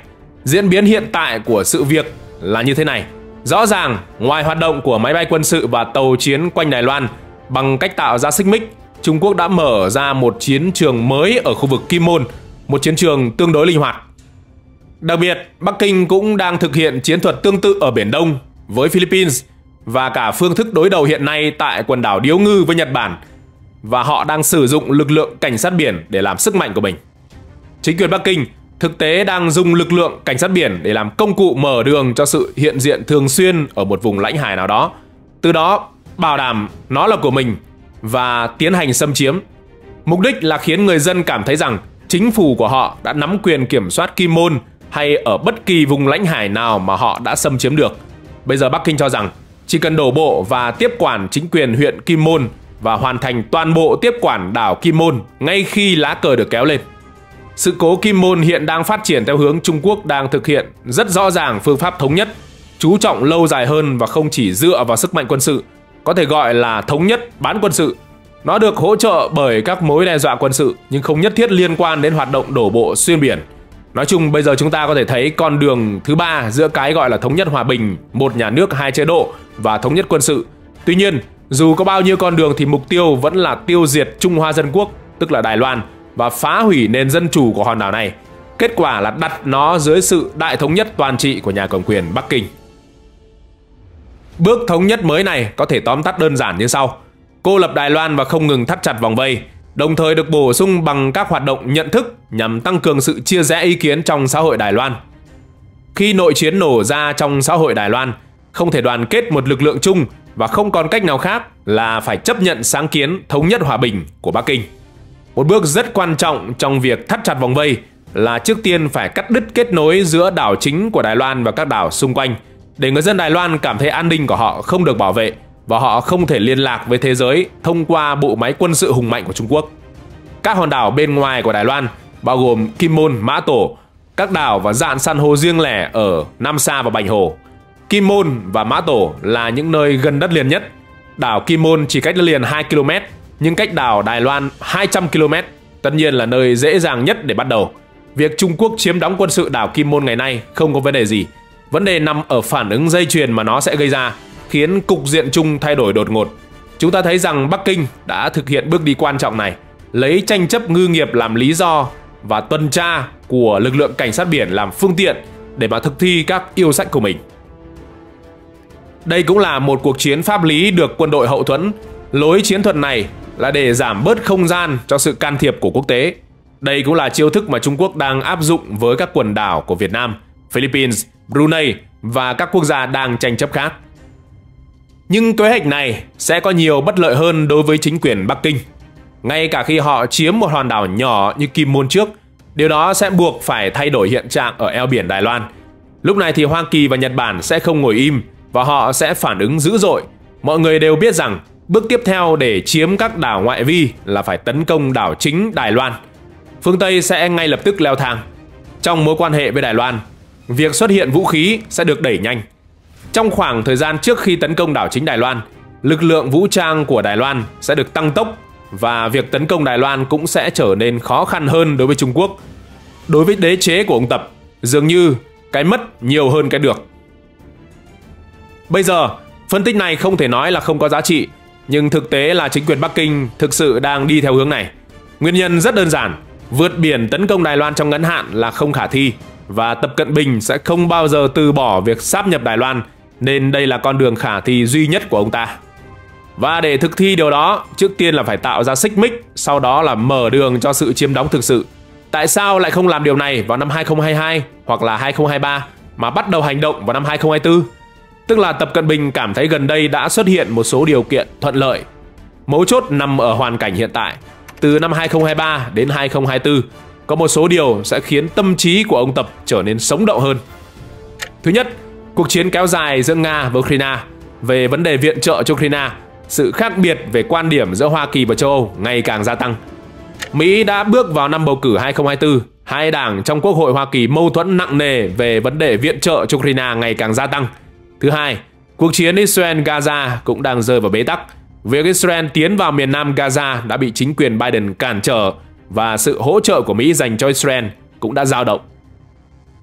[SPEAKER 1] Diễn biến hiện tại của sự việc là như thế này. Rõ ràng, ngoài hoạt động của máy bay quân sự và tàu chiến quanh Đài Loan, bằng cách tạo ra xích mích, Trung Quốc đã mở ra một chiến trường mới ở khu vực Kim Môn, một chiến trường tương đối linh hoạt. Đặc biệt, Bắc Kinh cũng đang thực hiện chiến thuật tương tự ở Biển Đông với Philippines và cả phương thức đối đầu hiện nay tại quần đảo Điếu Ngư với Nhật Bản, và họ đang sử dụng lực lượng cảnh sát biển để làm sức mạnh của mình. Chính quyền Bắc Kinh thực tế đang dùng lực lượng cảnh sát biển để làm công cụ mở đường cho sự hiện diện thường xuyên ở một vùng lãnh hải nào đó, từ đó bảo đảm nó là của mình và tiến hành xâm chiếm. Mục đích là khiến người dân cảm thấy rằng chính phủ của họ đã nắm quyền kiểm soát Kim Môn hay ở bất kỳ vùng lãnh hải nào mà họ đã xâm chiếm được. Bây giờ Bắc Kinh cho rằng chỉ cần đổ bộ và tiếp quản chính quyền huyện Kim Môn và hoàn thành toàn bộ tiếp quản đảo Kim Môn ngay khi lá cờ được kéo lên. Sự cố Kim Môn hiện đang phát triển theo hướng Trung Quốc đang thực hiện rất rõ ràng phương pháp thống nhất, chú trọng lâu dài hơn và không chỉ dựa vào sức mạnh quân sự, có thể gọi là thống nhất bán quân sự. Nó được hỗ trợ bởi các mối đe dọa quân sự nhưng không nhất thiết liên quan đến hoạt động đổ bộ xuyên biển. Nói chung bây giờ chúng ta có thể thấy con đường thứ ba giữa cái gọi là thống nhất hòa bình, một nhà nước hai chế độ và thống nhất quân sự. Tuy nhiên, dù có bao nhiêu con đường thì mục tiêu vẫn là tiêu diệt Trung Hoa Dân Quốc, tức là Đài Loan, và phá hủy nền dân chủ của hòn đảo này. Kết quả là đặt nó dưới sự đại thống nhất toàn trị của nhà cầm quyền Bắc Kinh. Bước thống nhất mới này có thể tóm tắt đơn giản như sau: cô lập Đài Loan và không ngừng thắt chặt vòng vây, đồng thời được bổ sung bằng các hoạt động nhận thức nhằm tăng cường sự chia rẽ ý kiến trong xã hội Đài Loan. Khi nội chiến nổ ra trong xã hội Đài Loan, không thể đoàn kết một lực lượng chung và không còn cách nào khác là phải chấp nhận sáng kiến thống nhất hòa bình của Bắc Kinh. Một bước rất quan trọng trong việc thắt chặt vòng vây là trước tiên phải cắt đứt kết nối giữa đảo chính của Đài Loan và các đảo xung quanh, để người dân Đài Loan cảm thấy an ninh của họ không được bảo vệ và họ không thể liên lạc với thế giới thông qua bộ máy quân sự hùng mạnh của Trung Quốc. Các hòn đảo bên ngoài của Đài Loan bao gồm Kim Môn, Mã Tổ, các đảo và dạn san hô riêng lẻ ở Nam Sa và Bành Hồ. Kim Môn và Mã Tổ là những nơi gần đất liền nhất. Đảo Kim Môn chỉ cách đất liền 2 km, nhưng cách đảo Đài Loan 200 km, tất nhiên là nơi dễ dàng nhất để bắt đầu. Việc Trung Quốc chiếm đóng quân sự đảo Kim Môn ngày nay không có vấn đề gì. Vấn đề nằm ở phản ứng dây chuyền mà nó sẽ gây ra, khiến cục diện chung thay đổi đột ngột. Chúng ta thấy rằng Bắc Kinh đã thực hiện bước đi quan trọng này, lấy tranh chấp ngư nghiệp làm lý do và tuần tra của lực lượng cảnh sát biển làm phương tiện để mà thực thi các yêu sách của mình. Đây cũng là một cuộc chiến pháp lý được quân đội hậu thuẫn. Lối chiến thuật này là để giảm bớt không gian cho sự can thiệp của quốc tế. Đây cũng là chiêu thức mà Trung Quốc đang áp dụng với các quần đảo của Việt Nam, Philippines, Brunei và các quốc gia đang tranh chấp khác. Nhưng kế hoạch này sẽ có nhiều bất lợi hơn đối với chính quyền Bắc Kinh. Ngay cả khi họ chiếm một hòn đảo nhỏ như Kim Môn trước, điều đó sẽ buộc phải thay đổi hiện trạng ở eo biển Đài Loan. Lúc này thì Hoa Kỳ và Nhật Bản sẽ không ngồi im và họ sẽ phản ứng dữ dội. Mọi người đều biết rằng bước tiếp theo để chiếm các đảo ngoại vi là phải tấn công đảo chính Đài Loan. Phương Tây sẽ ngay lập tức leo thang. Trong mối quan hệ với Đài Loan, việc xuất hiện vũ khí sẽ được đẩy nhanh. Trong khoảng thời gian trước khi tấn công đảo chính Đài Loan, lực lượng vũ trang của Đài Loan sẽ được tăng tốc và việc tấn công Đài Loan cũng sẽ trở nên khó khăn hơn đối với Trung Quốc. Đối với đế chế của ông Tập, dường như cái mất nhiều hơn cái được. Bây giờ, phân tích này không thể nói là không có giá trị, nhưng thực tế là chính quyền Bắc Kinh thực sự đang đi theo hướng này. Nguyên nhân rất đơn giản, vượt biển tấn công Đài Loan trong ngắn hạn là không khả thi và Tập Cận Bình sẽ không bao giờ từ bỏ việc sáp nhập Đài Loan, nên đây là con đường khả thi duy nhất của ông ta. Và để thực thi điều đó, trước tiên là phải tạo ra xích mích, sau đó là mở đường cho sự chiếm đóng thực sự. Tại sao lại không làm điều này vào năm 2022 hoặc là 2023 mà bắt đầu hành động vào năm 2024? Tức là Tập Cận Bình cảm thấy gần đây đã xuất hiện một số điều kiện thuận lợi. Mấu chốt nằm ở hoàn cảnh hiện tại. Từ năm 2023 đến 2024, có một số điều sẽ khiến tâm trí của ông Tập trở nên sống động hơn. Thứ nhất, cuộc chiến kéo dài giữa Nga và Ukraine. Về vấn đề viện trợ cho Ukraine, sự khác biệt về quan điểm giữa Hoa Kỳ và châu Âu ngày càng gia tăng. Mỹ đã bước vào năm bầu cử 2024, hai đảng trong Quốc hội Hoa Kỳ mâu thuẫn nặng nề về vấn đề viện trợ cho Ukraine ngày càng gia tăng. Thứ hai, cuộc chiến Israel-Gaza cũng đang rơi vào bế tắc. Việc Israel tiến vào miền nam Gaza đã bị chính quyền Biden cản trở và sự hỗ trợ của Mỹ dành cho Israel cũng đã dao động.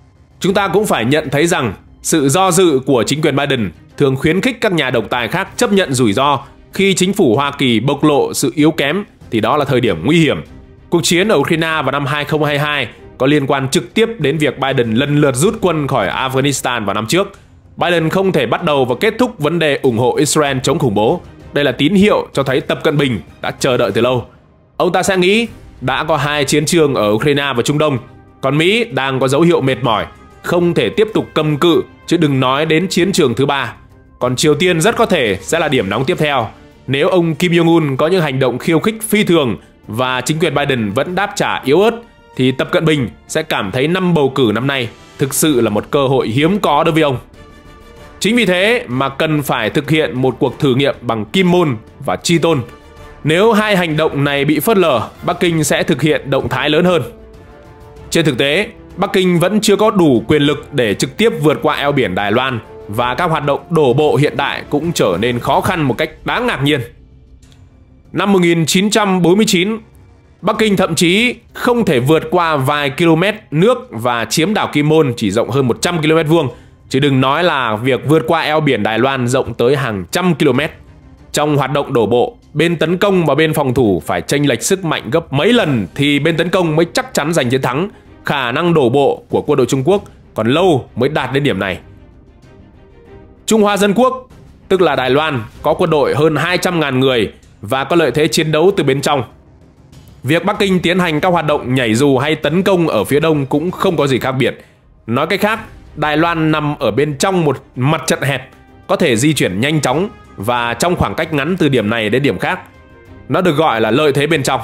[SPEAKER 1] Chúng ta cũng phải nhận thấy rằng sự do dự của chính quyền Biden thường khuyến khích các nhà độc tài khác chấp nhận rủi ro. Khi chính phủ Hoa Kỳ bộc lộ sự yếu kém thì đó là thời điểm nguy hiểm. Cuộc chiến ở Ukraine vào năm 2022 có liên quan trực tiếp đến việc Biden lần lượt rút quân khỏi Afghanistan vào năm trước. Biden không thể bắt đầu và kết thúc vấn đề ủng hộ Israel chống khủng bố. Đây là tín hiệu cho thấy Tập Cận Bình đã chờ đợi từ lâu. Ông ta sẽ nghĩ đã có 2 chiến trường ở Ukraine và Trung Đông, còn Mỹ đang có dấu hiệu mệt mỏi, không thể tiếp tục cầm cự, chứ đừng nói đến chiến trường thứ 3. Còn Triều Tiên rất có thể sẽ là điểm nóng tiếp theo. Nếu ông Kim Jong-un có những hành động khiêu khích phi thường và chính quyền Biden vẫn đáp trả yếu ớt, thì Tập Cận Bình sẽ cảm thấy năm bầu cử năm nay thực sự là một cơ hội hiếm có đối với ông. Chính vì thế mà cần phải thực hiện một cuộc thử nghiệm bằng kim môn và chi tôn. Nếu hai hành động này bị phớt lờ, Bắc Kinh sẽ thực hiện động thái lớn hơn. Trên thực tế, Bắc Kinh vẫn chưa có đủ quyền lực để trực tiếp vượt qua eo biển Đài Loan, và các hoạt động đổ bộ hiện đại cũng trở nên khó khăn một cách đáng ngạc nhiên. Năm 1949, Bắc Kinh thậm chí không thể vượt qua vài km nước và chiếm đảo Kim Môn chỉ rộng hơn 100 km vuông, chứ đừng nói là việc vượt qua eo biển Đài Loan rộng tới hàng trăm km. Trong hoạt động đổ bộ, bên tấn công và bên phòng thủ phải chênh lệch sức mạnh gấp mấy lần thì bên tấn công mới chắc chắn giành chiến thắng. Khả năng đổ bộ của quân đội Trung Quốc còn lâu mới đạt đến điểm này. Trung Hoa Dân Quốc, tức là Đài Loan, có quân đội hơn 200.000 người và có lợi thế chiến đấu từ bên trong. Việc Bắc Kinh tiến hành các hoạt động nhảy dù hay tấn công ở phía đông cũng không có gì khác biệt. Nói cách khác, Đài Loan nằm ở bên trong một mặt trận hẹp, có thể di chuyển nhanh chóng và trong khoảng cách ngắn từ điểm này đến điểm khác. Nó được gọi là lợi thế bên trong.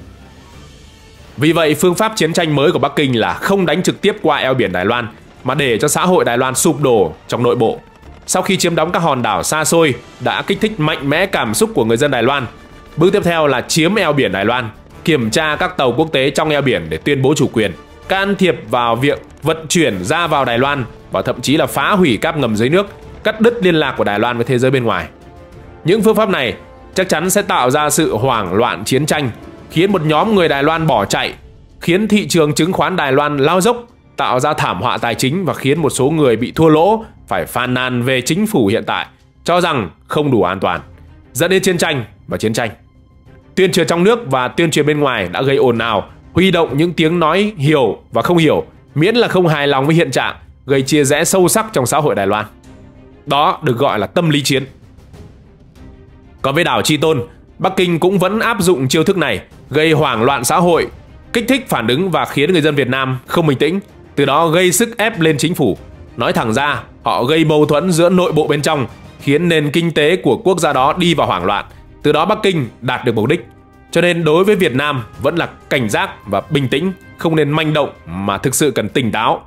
[SPEAKER 1] Vì vậy, phương pháp chiến tranh mới của Bắc Kinh là không đánh trực tiếp qua eo biển Đài Loan, mà để cho xã hội Đài Loan sụp đổ trong nội bộ. Sau khi chiếm đóng các hòn đảo xa xôi đã kích thích mạnh mẽ cảm xúc của người dân Đài Loan. Bước tiếp theo là chiếm eo biển Đài Loan, kiểm tra các tàu quốc tế trong eo biển để tuyên bố chủ quyền, can thiệp vào việc vận chuyển ra vào Đài Loan và thậm chí là phá hủy cáp ngầm dưới nước, cắt đứt liên lạc của Đài Loan với thế giới bên ngoài. Những phương pháp này chắc chắn sẽ tạo ra sự hoảng loạn chiến tranh, khiến một nhóm người Đài Loan bỏ chạy, khiến thị trường chứng khoán Đài Loan lao dốc, tạo ra thảm họa tài chính và khiến một số người bị thua lỗ phải phàn nàn về chính phủ hiện tại, cho rằng không đủ an toàn, dẫn đến chiến tranh và chiến tranh. Tuyên truyền trong nước và tuyên truyền bên ngoài đã gây ồn ào, huy động những tiếng nói hiểu và không hiểu, miễn là không hài lòng với hiện trạng, gây chia rẽ sâu sắc trong xã hội Đài Loan. Đó được gọi là tâm lý chiến. Còn với đảo Chi Tôn, Bắc Kinh cũng vẫn áp dụng chiêu thức này, gây hoảng loạn xã hội, kích thích phản ứng và khiến người dân Việt Nam không bình tĩnh, từ đó gây sức ép lên chính phủ. Nói thẳng ra, họ gây mâu thuẫn giữa nội bộ bên trong, khiến nền kinh tế của quốc gia đó đi vào hoảng loạn. Từ đó Bắc Kinh đạt được mục đích. Cho nên đối với Việt Nam vẫn là cảnh giác và bình tĩnh, không nên manh động mà thực sự cần tỉnh táo.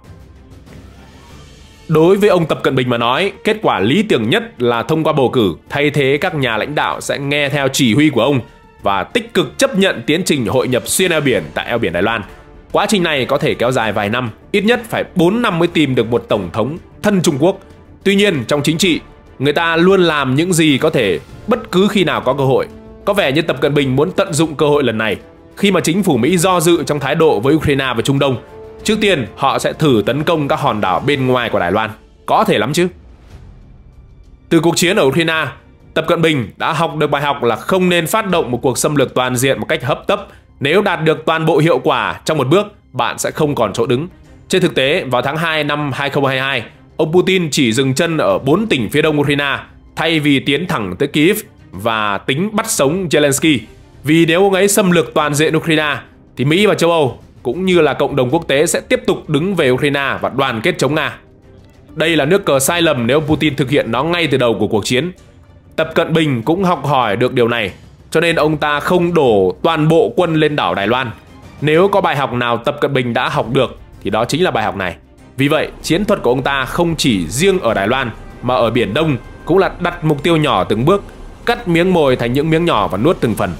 [SPEAKER 1] Đối với ông Tập Cận Bình mà nói, kết quả lý tưởng nhất là thông qua bầu cử, thay thế các nhà lãnh đạo sẽ nghe theo chỉ huy của ông và tích cực chấp nhận tiến trình hội nhập xuyên eo biển tại eo biển Đài Loan. Quá trình này có thể kéo dài vài năm, ít nhất phải 4 năm mới tìm được một tổng thống thân Trung Quốc. Tuy nhiên, trong chính trị, người ta luôn làm những gì có thể bất cứ khi nào có cơ hội. Có vẻ như Tập Cận Bình muốn tận dụng cơ hội lần này, khi mà chính phủ Mỹ do dự trong thái độ với Ukraine và Trung Đông. Trước tiên, họ sẽ thử tấn công các hòn đảo bên ngoài của Đài Loan. Có thể lắm chứ. Từ cuộc chiến ở Ukraine, Tập Cận Bình đã học được bài học là không nên phát động một cuộc xâm lược toàn diện một cách hấp tấp. Nếu đạt được toàn bộ hiệu quả trong một bước, bạn sẽ không còn chỗ đứng. Trên thực tế, vào tháng 2 năm 2022, ông Putin chỉ dừng chân ở 4 tỉnh phía đông Ukraine thay vì tiến thẳng tới Kyiv và tính bắt sống Zelensky. Vì nếu ông ấy xâm lược toàn diện Ukraine, thì Mỹ và châu Âu cũng như là cộng đồng quốc tế sẽ tiếp tục đứng về Ukraine và đoàn kết chống Nga. Đây là nước cờ sai lầm nếu Putin thực hiện nó ngay từ đầu của cuộc chiến. Tập Cận Bình cũng học hỏi được điều này, cho nên ông ta không đổ toàn bộ quân lên đảo Đài Loan. Nếu có bài học nào Tập Cận Bình đã học được thì đó chính là bài học này. Vì vậy, chiến thuật của ông ta không chỉ riêng ở Đài Loan mà ở Biển Đông cũng là đặt mục tiêu nhỏ từng bước, cắt miếng mồi thành những miếng nhỏ và nuốt từng phần.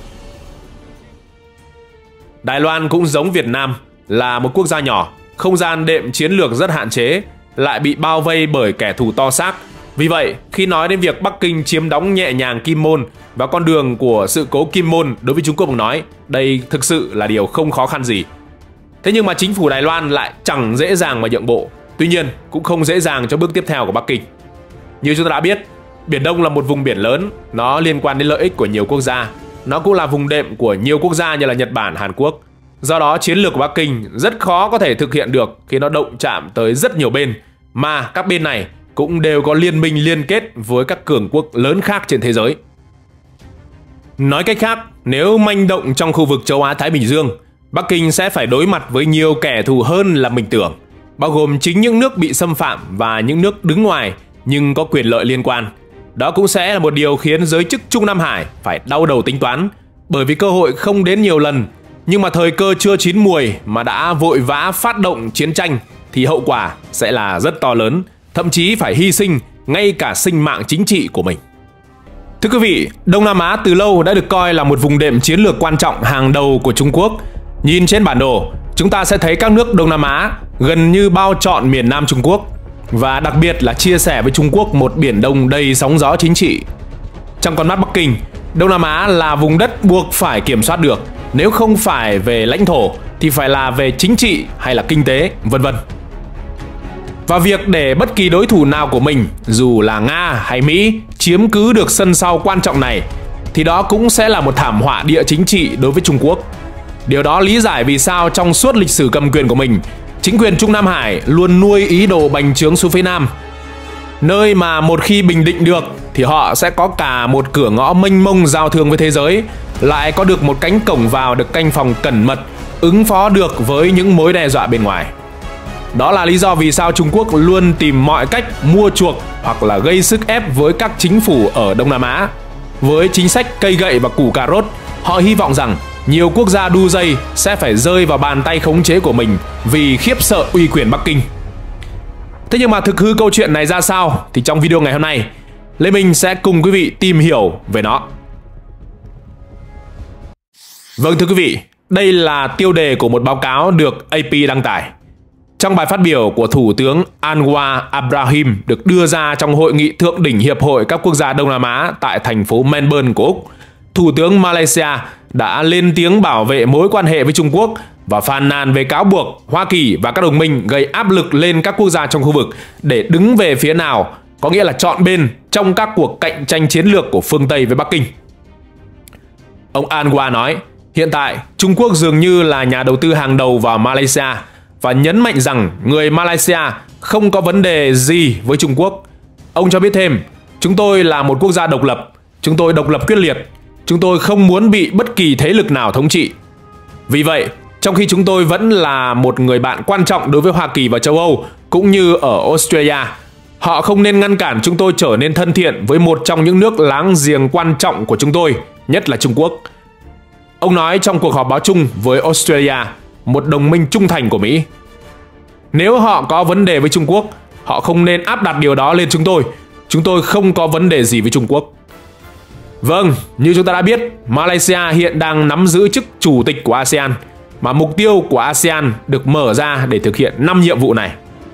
[SPEAKER 1] Đài Loan cũng giống Việt Nam, là một quốc gia nhỏ, không gian đệm chiến lược rất hạn chế, lại bị bao vây bởi kẻ thù to xác. Vì vậy, khi nói đến việc Bắc Kinh chiếm đóng nhẹ nhàng Kim Môn và con đường của sự cố Kim Môn đối với Trung Quốc mà nói, đây thực sự là điều không khó khăn gì. Thế nhưng mà chính phủ Đài Loan lại chẳng dễ dàng mà nhượng bộ. Tuy nhiên, cũng không dễ dàng cho bước tiếp theo của Bắc Kinh. Như chúng ta đã biết, Biển Đông là một vùng biển lớn, nó liên quan đến lợi ích của nhiều quốc gia. Nó cũng là vùng đệm của nhiều quốc gia như là Nhật Bản, Hàn Quốc. Do đó, chiến lược của Bắc Kinh rất khó có thể thực hiện được khi nó động chạm tới rất nhiều bên, mà các bên này cũng đều có liên minh liên kết với các cường quốc lớn khác trên thế giới. Nói cách khác, nếu manh động trong khu vực châu Á-Thái Bình Dương, Bắc Kinh sẽ phải đối mặt với nhiều kẻ thù hơn là mình tưởng, bao gồm chính những nước bị xâm phạm và những nước đứng ngoài nhưng có quyền lợi liên quan. Đó cũng sẽ là một điều khiến giới chức Trung Nam Hải phải đau đầu tính toán, bởi vì cơ hội không đến nhiều lần, nhưng mà thời cơ chưa chín muồi mà đã vội vã phát động chiến tranh thì hậu quả sẽ là rất to lớn, thậm chí phải hy sinh ngay cả sinh mạng chính trị của mình. Thưa quý vị, Đông Nam Á từ lâu đã được coi là một vùng đệm chiến lược quan trọng hàng đầu của Trung Quốc. Nhìn trên bản đồ, chúng ta sẽ thấy các nước Đông Nam Á gần như bao trọn miền Nam Trung Quốc, và đặc biệt là chia sẻ với Trung Quốc một biển Đông đầy sóng gió chính trị. Trong con mắt Bắc Kinh, Đông Nam Á là vùng đất buộc phải kiểm soát được, nếu không phải về lãnh thổ thì phải là về chính trị hay là kinh tế, vân vân. Và việc để bất kỳ đối thủ nào của mình, dù là Nga hay Mỹ, chiếm cứ được sân sau quan trọng này, thì đó cũng sẽ là một thảm họa địa chính trị đối với Trung Quốc. Điều đó lý giải vì sao trong suốt lịch sử cầm quyền của mình, chính quyền Trung Nam Hải luôn nuôi ý đồ bành trướng xuống phía Nam, nơi mà một khi bình định được thì họ sẽ có cả một cửa ngõ mênh mông giao thương với thế giới, lại có được một cánh cổng vào được canh phòng cẩn mật, ứng phó được với những mối đe dọa bên ngoài. Đó là lý do vì sao Trung Quốc luôn tìm mọi cách mua chuộc hoặc là gây sức ép với các chính phủ ở Đông Nam Á. Với chính sách cây gậy và củ cà rốt, họ hy vọng rằng nhiều quốc gia đu dây sẽ phải rơi vào bàn tay khống chế của mình vì khiếp sợ uy quyền Bắc Kinh. Thế nhưng mà thực hư câu chuyện này ra sao thì trong video ngày hôm nay, Lê Minh sẽ cùng quý vị tìm hiểu về nó. Vâng thưa quý vị, đây là tiêu đề của một báo cáo được AP đăng tải. Trong bài phát biểu của Thủ tướng Anwar Ibrahim được đưa ra trong hội nghị thượng đỉnh Hiệp hội các quốc gia Đông Nam Á tại thành phố Melbourne của Úc, Thủ tướng Malaysia đã lên tiếng bảo vệ mối quan hệ với Trung Quốc và phàn nàn về cáo buộc Hoa Kỳ và các đồng minh gây áp lực lên các quốc gia trong khu vực để đứng về phía nào, có nghĩa là chọn bên trong các cuộc cạnh tranh chiến lược của phương Tây với Bắc Kinh. Ông Anwar nói, hiện tại Trung Quốc dường như là nhà đầu tư hàng đầu vào Malaysia và nhấn mạnh rằng người Malaysia không có vấn đề gì với Trung Quốc. Ông cho biết thêm, chúng tôi là một quốc gia độc lập, chúng tôi độc lập quyết liệt, chúng tôi không muốn bị bất kỳ thế lực nào thống trị. Vì vậy, trong khi chúng tôi vẫn là một người bạn quan trọng đối với Hoa Kỳ và châu Âu, cũng như ở Australia, họ không nên ngăn cản chúng tôi trở nên thân thiện với một trong những nước láng giềng quan trọng của chúng tôi, nhất là Trung Quốc. Ông nói trong cuộc họp báo chung với Australia, một đồng minh trung thành của Mỹ. Nếu họ có vấn đề với Trung Quốc, họ không nên áp đặt điều đó lên chúng tôi. Chúng tôi không có vấn đề gì với Trung Quốc. Vâng, như chúng ta đã biết, Malaysia hiện đang nắm giữ chức chủ tịch của ASEAN, mà mục tiêu của ASEAN được mở ra để thực hiện 5 nhiệm vụ này.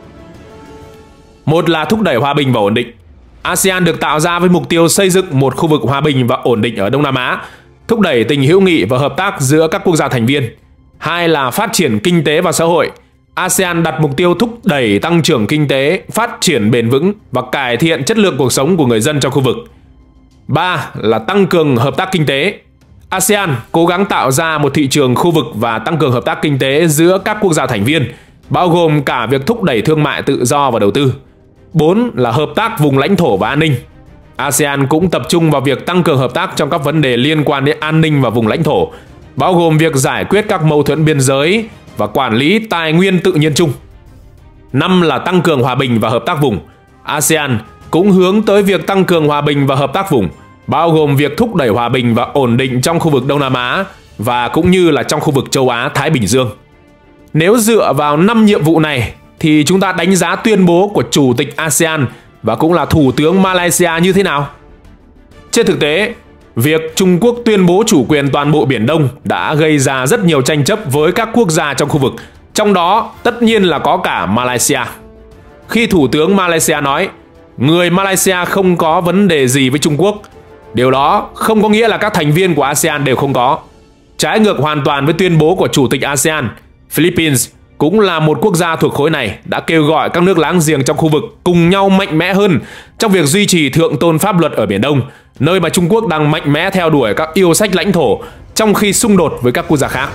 [SPEAKER 1] Một là thúc đẩy hòa bình và ổn định. ASEAN được tạo ra với mục tiêu xây dựng một khu vực hòa bình và ổn định ở Đông Nam Á, thúc đẩy tình hữu nghị và hợp tác giữa các quốc gia thành viên. Hai là phát triển kinh tế và xã hội. ASEAN đặt mục tiêu thúc đẩy tăng trưởng kinh tế, phát triển bền vững và cải thiện chất lượng cuộc sống của người dân trong khu vực. 3 là tăng cường hợp tác kinh tế. ASEAN cố gắng tạo ra một thị trường khu vực và tăng cường hợp tác kinh tế giữa các quốc gia thành viên, bao gồm cả việc thúc đẩy thương mại tự do và đầu tư. 4 là hợp tác vùng lãnh thổ và an ninh. ASEAN cũng tập trung vào việc tăng cường hợp tác trong các vấn đề liên quan đến an ninh và vùng lãnh thổ, bao gồm việc giải quyết các mâu thuẫn biên giới và quản lý tài nguyên tự nhiên chung. 5 là tăng cường hòa bình và hợp tác vùng. ASEAN cũng hướng tới việc tăng cường hòa bình và hợp tác vùng, bao gồm việc thúc đẩy hòa bình và ổn định trong khu vực Đông Nam Á và cũng như là trong khu vực châu Á-Thái Bình Dương. Nếu dựa vào 5 nhiệm vụ này thì chúng ta đánh giá tuyên bố của Chủ tịch ASEAN và cũng là Thủ tướng Malaysia như thế nào? Trên thực tế, việc Trung Quốc tuyên bố chủ quyền toàn bộ Biển Đông đã gây ra rất nhiều tranh chấp với các quốc gia trong khu vực, trong đó tất nhiên là có cả Malaysia. Khi Thủ tướng Malaysia nói, người Malaysia không có vấn đề gì với Trung Quốc, điều đó không có nghĩa là các thành viên của ASEAN đều không có. Trái ngược hoàn toàn với tuyên bố của Chủ tịch ASEAN, Philippines, cũng là một quốc gia thuộc khối này, đã kêu gọi các nước láng giềng trong khu vực cùng nhau mạnh mẽ hơn trong việc duy trì thượng tôn pháp luật ở Biển Đông, nơi mà Trung Quốc đang mạnh mẽ theo đuổi các yêu sách lãnh thổ trong khi xung đột với các quốc gia khác.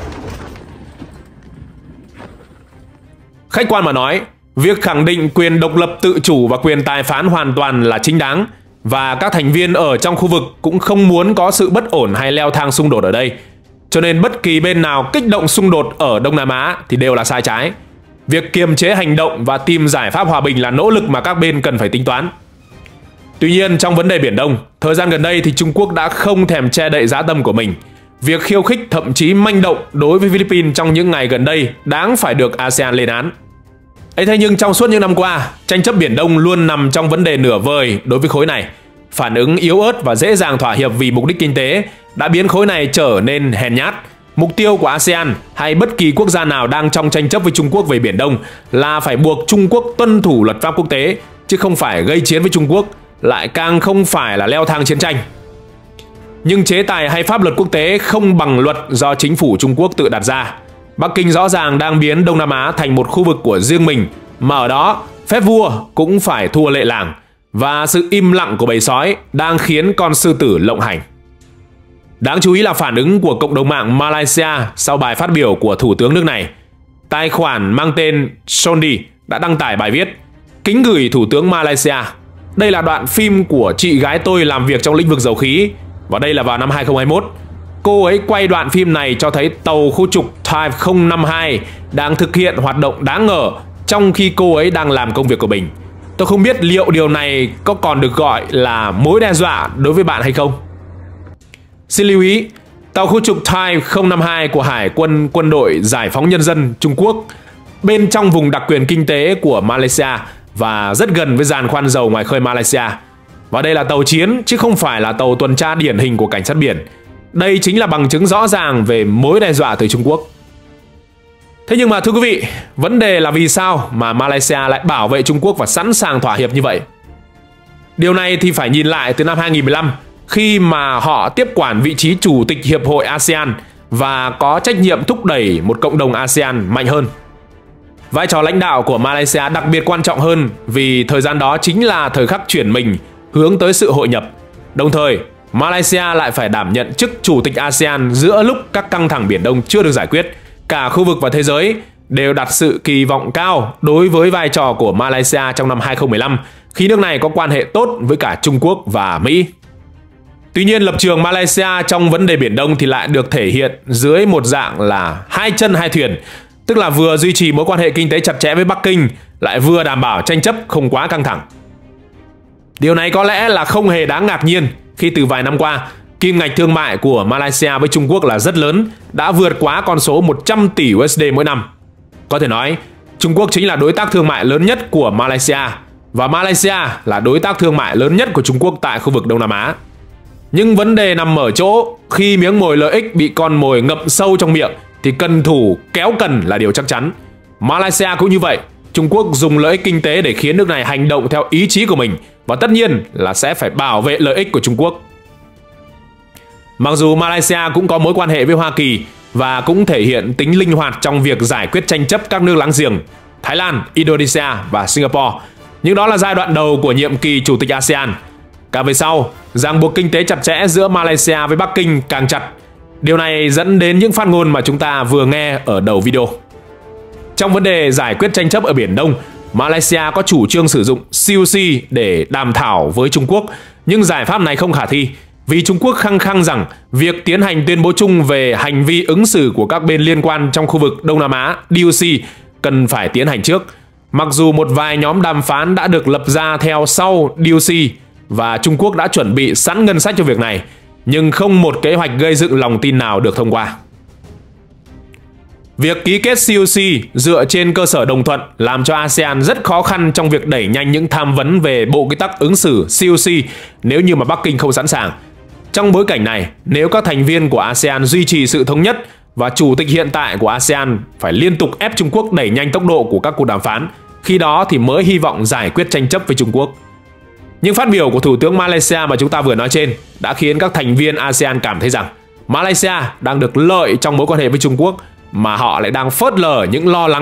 [SPEAKER 1] Khách quan mà nói, việc khẳng định quyền độc lập tự chủ và quyền tài phán hoàn toàn là chính đáng, và các thành viên ở trong khu vực cũng không muốn có sự bất ổn hay leo thang xung đột ở đây. Cho nên bất kỳ bên nào kích động xung đột ở Đông Nam Á thì đều là sai trái. Việc kiềm chế hành động và tìm giải pháp hòa bình là nỗ lực mà các bên cần phải tính toán. Tuy nhiên, trong vấn đề Biển Đông, thời gian gần đây thì Trung Quốc đã không thèm che đậy dã tâm của mình. Việc khiêu khích thậm chí manh động đối với Philippines trong những ngày gần đây đáng phải được ASEAN lên án. Ấy thế nhưng trong suốt những năm qua, tranh chấp Biển Đông luôn nằm trong vấn đề nửa vời đối với khối này. Phản ứng yếu ớt và dễ dàng thỏa hiệp vì mục đích kinh tế đã biến khối này trở nên hèn nhát. Mục tiêu của ASEAN hay bất kỳ quốc gia nào đang trong tranh chấp với Trung Quốc về Biển Đông là phải buộc Trung Quốc tuân thủ luật pháp quốc tế, chứ không phải gây chiến với Trung Quốc, lại càng không phải là leo thang chiến tranh. Nhưng chế tài hay pháp luật quốc tế không bằng luật do chính phủ Trung Quốc tự đặt ra. Bắc Kinh rõ ràng đang biến Đông Nam Á thành một khu vực của riêng mình, mà ở đó phép vua cũng phải thua lệ làng, và sự im lặng của bầy sói đang khiến con sư tử lộng hành. Đáng chú ý là phản ứng của cộng đồng mạng Malaysia sau bài phát biểu của Thủ tướng nước này. Tài khoản mang tên Sondi đã đăng tải bài viết: "Kính gửi Thủ tướng Malaysia, đây là đoạn phim của chị gái tôi làm việc trong lĩnh vực dầu khí, và đây là vào năm 2021. Cô ấy quay đoạn phim này cho thấy tàu khu trục Type 052 đang thực hiện hoạt động đáng ngờ trong khi cô ấy đang làm công việc của mình. Tôi không biết liệu điều này có còn được gọi là mối đe dọa đối với bạn hay không." Xin lưu ý, tàu khu trục Type 052 của Hải quân Quân đội Giải phóng Nhân dân Trung Quốc bên trong vùng đặc quyền kinh tế của Malaysia và rất gần với giàn khoan dầu ngoài khơi Malaysia. Và đây là tàu chiến chứ không phải là tàu tuần tra điển hình của cảnh sát biển. Đây chính là bằng chứng rõ ràng về mối đe dọa từ Trung Quốc. Thế nhưng mà thưa quý vị, vấn đề là vì sao mà Malaysia lại bảo vệ Trung Quốc và sẵn sàng thỏa hiệp như vậy? Điều này thì phải nhìn lại từ năm 2015, khi mà họ tiếp quản vị trí chủ tịch Hiệp hội ASEAN và có trách nhiệm thúc đẩy một cộng đồng ASEAN mạnh hơn. Vai trò lãnh đạo của Malaysia đặc biệt quan trọng hơn vì thời gian đó chính là thời khắc chuyển mình hướng tới sự hội nhập. Đồng thời, Malaysia lại phải đảm nhận chức chủ tịch ASEAN giữa lúc các căng thẳng Biển Đông chưa được giải quyết. Cả khu vực và thế giới đều đặt sự kỳ vọng cao đối với vai trò của Malaysia trong năm 2015 khi nước này có quan hệ tốt với cả Trung Quốc và Mỹ. Tuy nhiên, lập trường Malaysia trong vấn đề Biển Đông thì lại được thể hiện dưới một dạng là hai chân hai thuyền, tức là vừa duy trì mối quan hệ kinh tế chặt chẽ với Bắc Kinh, lại vừa đảm bảo tranh chấp không quá căng thẳng. Điều này có lẽ là không hề đáng ngạc nhiên khi từ vài năm qua, kim ngạch thương mại của Malaysia với Trung Quốc là rất lớn, đã vượt quá con số 100 tỷ USD mỗi năm. Có thể nói, Trung Quốc chính là đối tác thương mại lớn nhất của Malaysia, và Malaysia là đối tác thương mại lớn nhất của Trung Quốc tại khu vực Đông Nam Á. Nhưng vấn đề nằm ở chỗ, khi miếng mồi lợi ích bị con mồi ngậm sâu trong miệng thì cần thủ kéo cần là điều chắc chắn. Malaysia cũng như vậy, Trung Quốc dùng lợi ích kinh tế để khiến nước này hành động theo ý chí của mình, và tất nhiên là sẽ phải bảo vệ lợi ích của Trung Quốc. Mặc dù Malaysia cũng có mối quan hệ với Hoa Kỳ và cũng thể hiện tính linh hoạt trong việc giải quyết tranh chấp các nước láng giềng Thái Lan, Indonesia và Singapore, nhưng đó là giai đoạn đầu của nhiệm kỳ chủ tịch ASEAN. Càng về sau, ràng buộc kinh tế chặt chẽ giữa Malaysia với Bắc Kinh càng chặt. Điều này dẫn đến những phát ngôn mà chúng ta vừa nghe ở đầu video. Trong vấn đề giải quyết tranh chấp ở Biển Đông, Malaysia có chủ trương sử dụng COC để đàm thảo với Trung Quốc, nhưng giải pháp này không khả thi vì Trung Quốc khăng khăng rằng việc tiến hành tuyên bố chung về hành vi ứng xử của các bên liên quan trong khu vực Đông Nam Á DOC cần phải tiến hành trước. Mặc dù một vài nhóm đàm phán đã được lập ra theo sau DOC và Trung Quốc đã chuẩn bị sẵn ngân sách cho việc này, nhưng không một kế hoạch gây dựng lòng tin nào được thông qua. Việc ký kết COC dựa trên cơ sở đồng thuận làm cho ASEAN rất khó khăn trong việc đẩy nhanh những tham vấn về bộ quy tắc ứng xử COC nếu như mà Bắc Kinh không sẵn sàng. Trong bối cảnh này, nếu các thành viên của ASEAN duy trì sự thống nhất và chủ tịch hiện tại của ASEAN phải liên tục ép Trung Quốc đẩy nhanh tốc độ của các cuộc đàm phán, khi đó thì mới hy vọng giải quyết tranh chấp với Trung Quốc. Nhưng phát biểu của Thủ tướng Malaysia mà chúng ta vừa nói trên đã khiến các thành viên ASEAN cảm thấy rằng Malaysia đang được lợi trong mối quan hệ với Trung Quốc, mà họ lại đang phớt lờ những lo lắng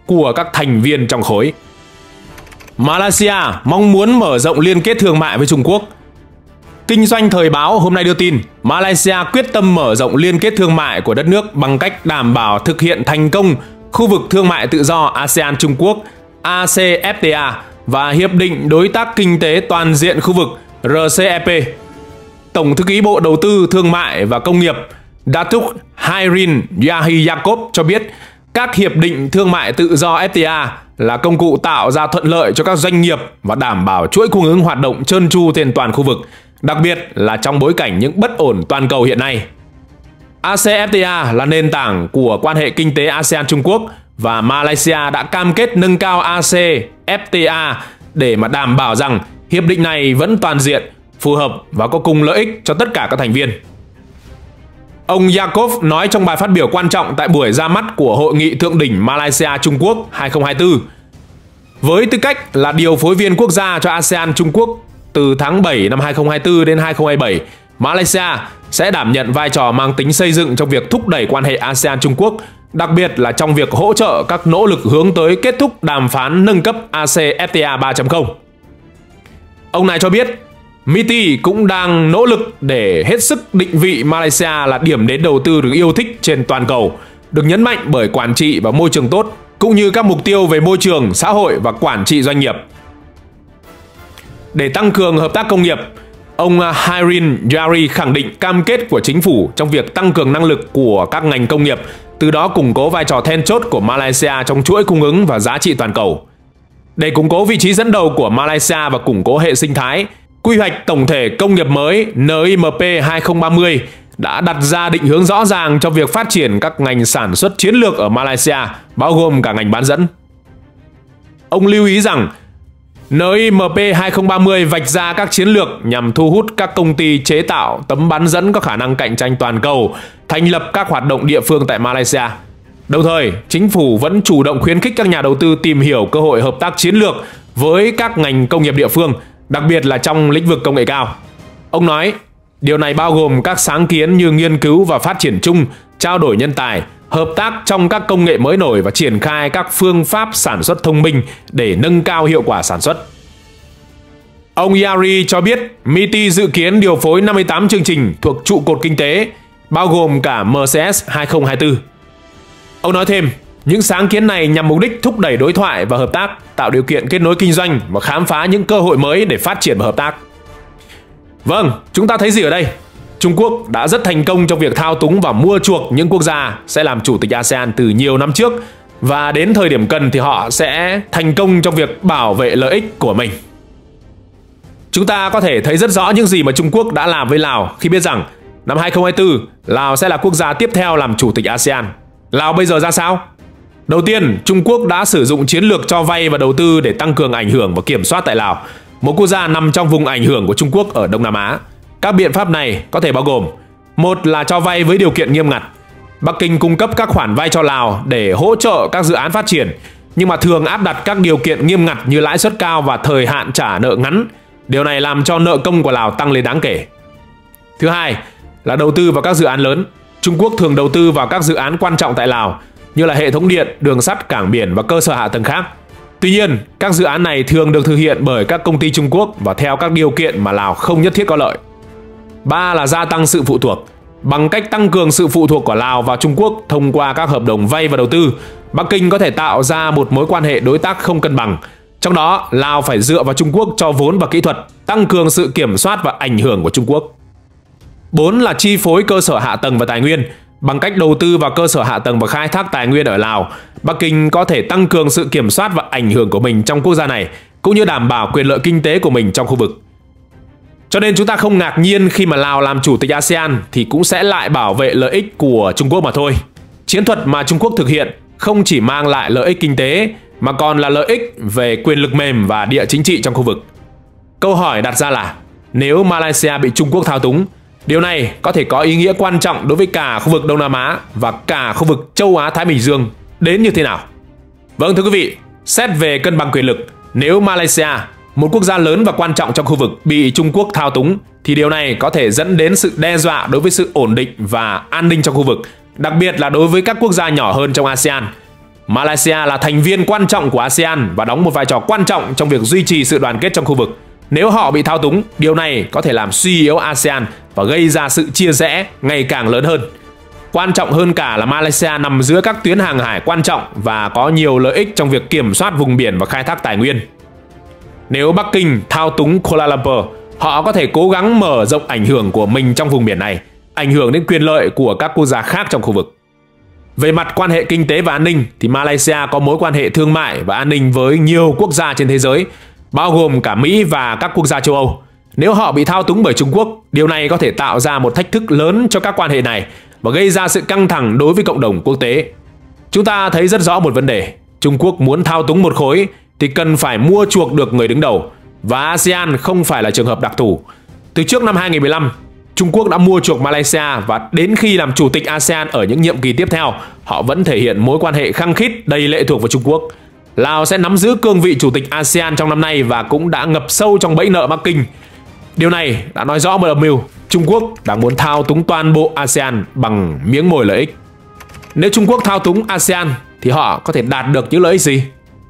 [SPEAKER 1] của các thành viên trong khối. Malaysia mong muốn mở rộng liên kết thương mại với Trung Quốc. Kinh doanh Thời báo hôm nay đưa tin, Malaysia quyết tâm mở rộng liên kết thương mại của đất nước bằng cách đảm bảo thực hiện thành công khu vực thương mại tự do ASEAN Trung Quốc ACFTA và Hiệp định Đối tác Kinh tế Toàn diện khu vực RCEP. Tổng thư ký Bộ Đầu tư Thương mại và Công nghiệp Datuk Hairin Yahyakob cho biết các hiệp định thương mại tự do FTA là công cụ tạo ra thuận lợi cho các doanh nghiệp và đảm bảo chuỗi cung ứng hoạt động trơn tru trên toàn khu vực, đặc biệt là trong bối cảnh những bất ổn toàn cầu hiện nay. ACFTA là nền tảng của quan hệ kinh tế ASEAN Trung Quốc và Malaysia đã cam kết nâng cao ACFTA để mà đảm bảo rằng hiệp định này vẫn toàn diện, phù hợp và có cùng lợi ích cho tất cả các thành viên. Ông Yakov nói trong bài phát biểu quan trọng tại buổi ra mắt của Hội nghị Thượng đỉnh Malaysia Trung Quốc 2024. Với tư cách là điều phối viên quốc gia cho ASEAN Trung Quốc từ tháng 7 năm 2024 đến 2027, Malaysia sẽ đảm nhận vai trò mang tính xây dựng trong việc thúc đẩy quan hệ ASEAN Trung Quốc, đặc biệt là trong việc hỗ trợ các nỗ lực hướng tới kết thúc đàm phán nâng cấp ACFTA 3.0. Ông này cho biết, MITI cũng đang nỗ lực để hết sức định vị Malaysia là điểm đến đầu tư được yêu thích trên toàn cầu, được nhấn mạnh bởi quản trị và môi trường tốt, cũng như các mục tiêu về môi trường, xã hội và quản trị doanh nghiệp. Để tăng cường hợp tác công nghiệp, ông Hairin Yari khẳng định cam kết của chính phủ trong việc tăng cường năng lực của các ngành công nghiệp, từ đó củng cố vai trò then chốt của Malaysia trong chuỗi cung ứng và giá trị toàn cầu. Để củng cố vị trí dẫn đầu của Malaysia và củng cố hệ sinh thái, Quy hoạch tổng thể công nghiệp mới NIMP 2030 đã đặt ra định hướng rõ ràng cho việc phát triển các ngành sản xuất chiến lược ở Malaysia, bao gồm cả ngành bán dẫn. Ông lưu ý rằng NIMP 2030 vạch ra các chiến lược nhằm thu hút các công ty chế tạo tấm bán dẫn có khả năng cạnh tranh toàn cầu, thành lập các hoạt động địa phương tại Malaysia. Đồng thời, chính phủ vẫn chủ động khuyến khích các nhà đầu tư tìm hiểu cơ hội hợp tác chiến lược với các ngành công nghiệp địa phương, đặc biệt là trong lĩnh vực công nghệ cao. Ông nói, điều này bao gồm các sáng kiến như nghiên cứu và phát triển chung, trao đổi nhân tài, hợp tác trong các công nghệ mới nổi và triển khai các phương pháp sản xuất thông minh để nâng cao hiệu quả sản xuất. Ông Yari cho biết MITI dự kiến điều phối 58 chương trình thuộc trụ cột kinh tế, bao gồm cả MCS 2024. Ông nói thêm, những sáng kiến này nhằm mục đích thúc đẩy đối thoại và hợp tác, tạo điều kiện kết nối kinh doanh và khám phá những cơ hội mới để phát triển và hợp tác. Vâng, chúng ta thấy gì ở đây? Trung Quốc đã rất thành công trong việc thao túng và mua chuộc những quốc gia sẽ làm chủ tịch ASEAN từ nhiều năm trước, và đến thời điểm cần thì họ sẽ thành công trong việc bảo vệ lợi ích của mình. Chúng ta có thể thấy rất rõ những gì mà Trung Quốc đã làm với Lào khi biết rằng năm 2024, Lào sẽ là quốc gia tiếp theo làm chủ tịch ASEAN. Lào bây giờ ra sao? Đầu tiên, Trung Quốc đã sử dụng chiến lược cho vay và đầu tư để tăng cường ảnh hưởng và kiểm soát tại Lào, một quốc gia nằm trong vùng ảnh hưởng của Trung Quốc ở Đông Nam Á. Các biện pháp này có thể bao gồm: một là cho vay với điều kiện nghiêm ngặt. Bắc Kinh cung cấp các khoản vay cho Lào để hỗ trợ các dự án phát triển, nhưng mà thường áp đặt các điều kiện nghiêm ngặt như lãi suất cao và thời hạn trả nợ ngắn. Điều này làm cho nợ công của Lào tăng lên đáng kể. Thứ hai là đầu tư vào các dự án lớn. Trung Quốc thường đầu tư vào các dự án quan trọng tại Lào, như là hệ thống điện, đường sắt, cảng biển và cơ sở hạ tầng khác. Tuy nhiên, các dự án này thường được thực hiện bởi các công ty Trung Quốc và theo các điều kiện mà Lào không nhất thiết có lợi. Ba là gia tăng sự phụ thuộc. Bằng cách tăng cường sự phụ thuộc của Lào vào Trung Quốc thông qua các hợp đồng vay và đầu tư, Bắc Kinh có thể tạo ra một mối quan hệ đối tác không cân bằng. Trong đó, Lào phải dựa vào Trung Quốc cho vốn và kỹ thuật, tăng cường sự kiểm soát và ảnh hưởng của Trung Quốc. 4 là chi phối cơ sở hạ tầng và tài nguyên. Bằng cách đầu tư vào cơ sở hạ tầng và khai thác tài nguyên ở Lào, Bắc Kinh có thể tăng cường sự kiểm soát và ảnh hưởng của mình trong quốc gia này, cũng như đảm bảo quyền lợi kinh tế của mình trong khu vực. Cho nên chúng ta không ngạc nhiên khi mà Lào làm chủ tịch ASEAN thì cũng sẽ lại bảo vệ lợi ích của Trung Quốc mà thôi. Chiến thuật mà Trung Quốc thực hiện không chỉ mang lại lợi ích kinh tế mà còn là lợi ích về quyền lực mềm và địa chính trị trong khu vực. Câu hỏi đặt ra là, nếu Malaysia bị Trung Quốc thao túng, điều này có thể có ý nghĩa quan trọng đối với cả khu vực Đông Nam Á và cả khu vực châu Á-Thái Bình Dương đến như thế nào? Vâng thưa quý vị, xét về cân bằng quyền lực, nếu Malaysia, một quốc gia lớn và quan trọng trong khu vực, bị Trung Quốc thao túng, thì điều này có thể dẫn đến sự đe dọa đối với sự ổn định và an ninh trong khu vực, đặc biệt là đối với các quốc gia nhỏ hơn trong ASEAN. Malaysia là thành viên quan trọng của ASEAN và đóng một vai trò quan trọng trong việc duy trì sự đoàn kết trong khu vực. Nếu họ bị thao túng, điều này có thể làm suy yếu ASEAN và gây ra sự chia rẽ ngày càng lớn hơn. Quan trọng hơn cả là Malaysia nằm giữa các tuyến hàng hải quan trọng và có nhiều lợi ích trong việc kiểm soát vùng biển và khai thác tài nguyên. Nếu Bắc Kinh thao túng Kuala Lumpur, họ có thể cố gắng mở rộng ảnh hưởng của mình trong vùng biển này, ảnh hưởng đến quyền lợi của các quốc gia khác trong khu vực. Về mặt quan hệ kinh tế và an ninh thì Malaysia có mối quan hệ thương mại và an ninh với nhiều quốc gia trên thế giới, bao gồm cả Mỹ và các quốc gia châu Âu. Nếu họ bị thao túng bởi Trung Quốc, điều này có thể tạo ra một thách thức lớn cho các quan hệ này và gây ra sự căng thẳng đối với cộng đồng quốc tế. Chúng ta thấy rất rõ một vấn đề: Trung Quốc muốn thao túng một khối thì cần phải mua chuộc được người đứng đầu, và ASEAN không phải là trường hợp đặc thù. Từ trước năm 2015, Trung Quốc đã mua chuộc Malaysia và đến khi làm chủ tịch ASEAN ở những nhiệm kỳ tiếp theo, họ vẫn thể hiện mối quan hệ khăng khít đầy lệ thuộc vào Trung Quốc. Lào sẽ nắm giữ cương vị chủ tịch ASEAN trong năm nay và cũng đã ngập sâu trong bẫy nợ Bắc Kinh. Điều này đã nói rõ một âm mưu: Trung Quốc đang muốn thao túng toàn bộ ASEAN bằng miếng mồi lợi ích. Nếu Trung Quốc thao túng ASEAN thì họ có thể đạt được những lợi ích gì?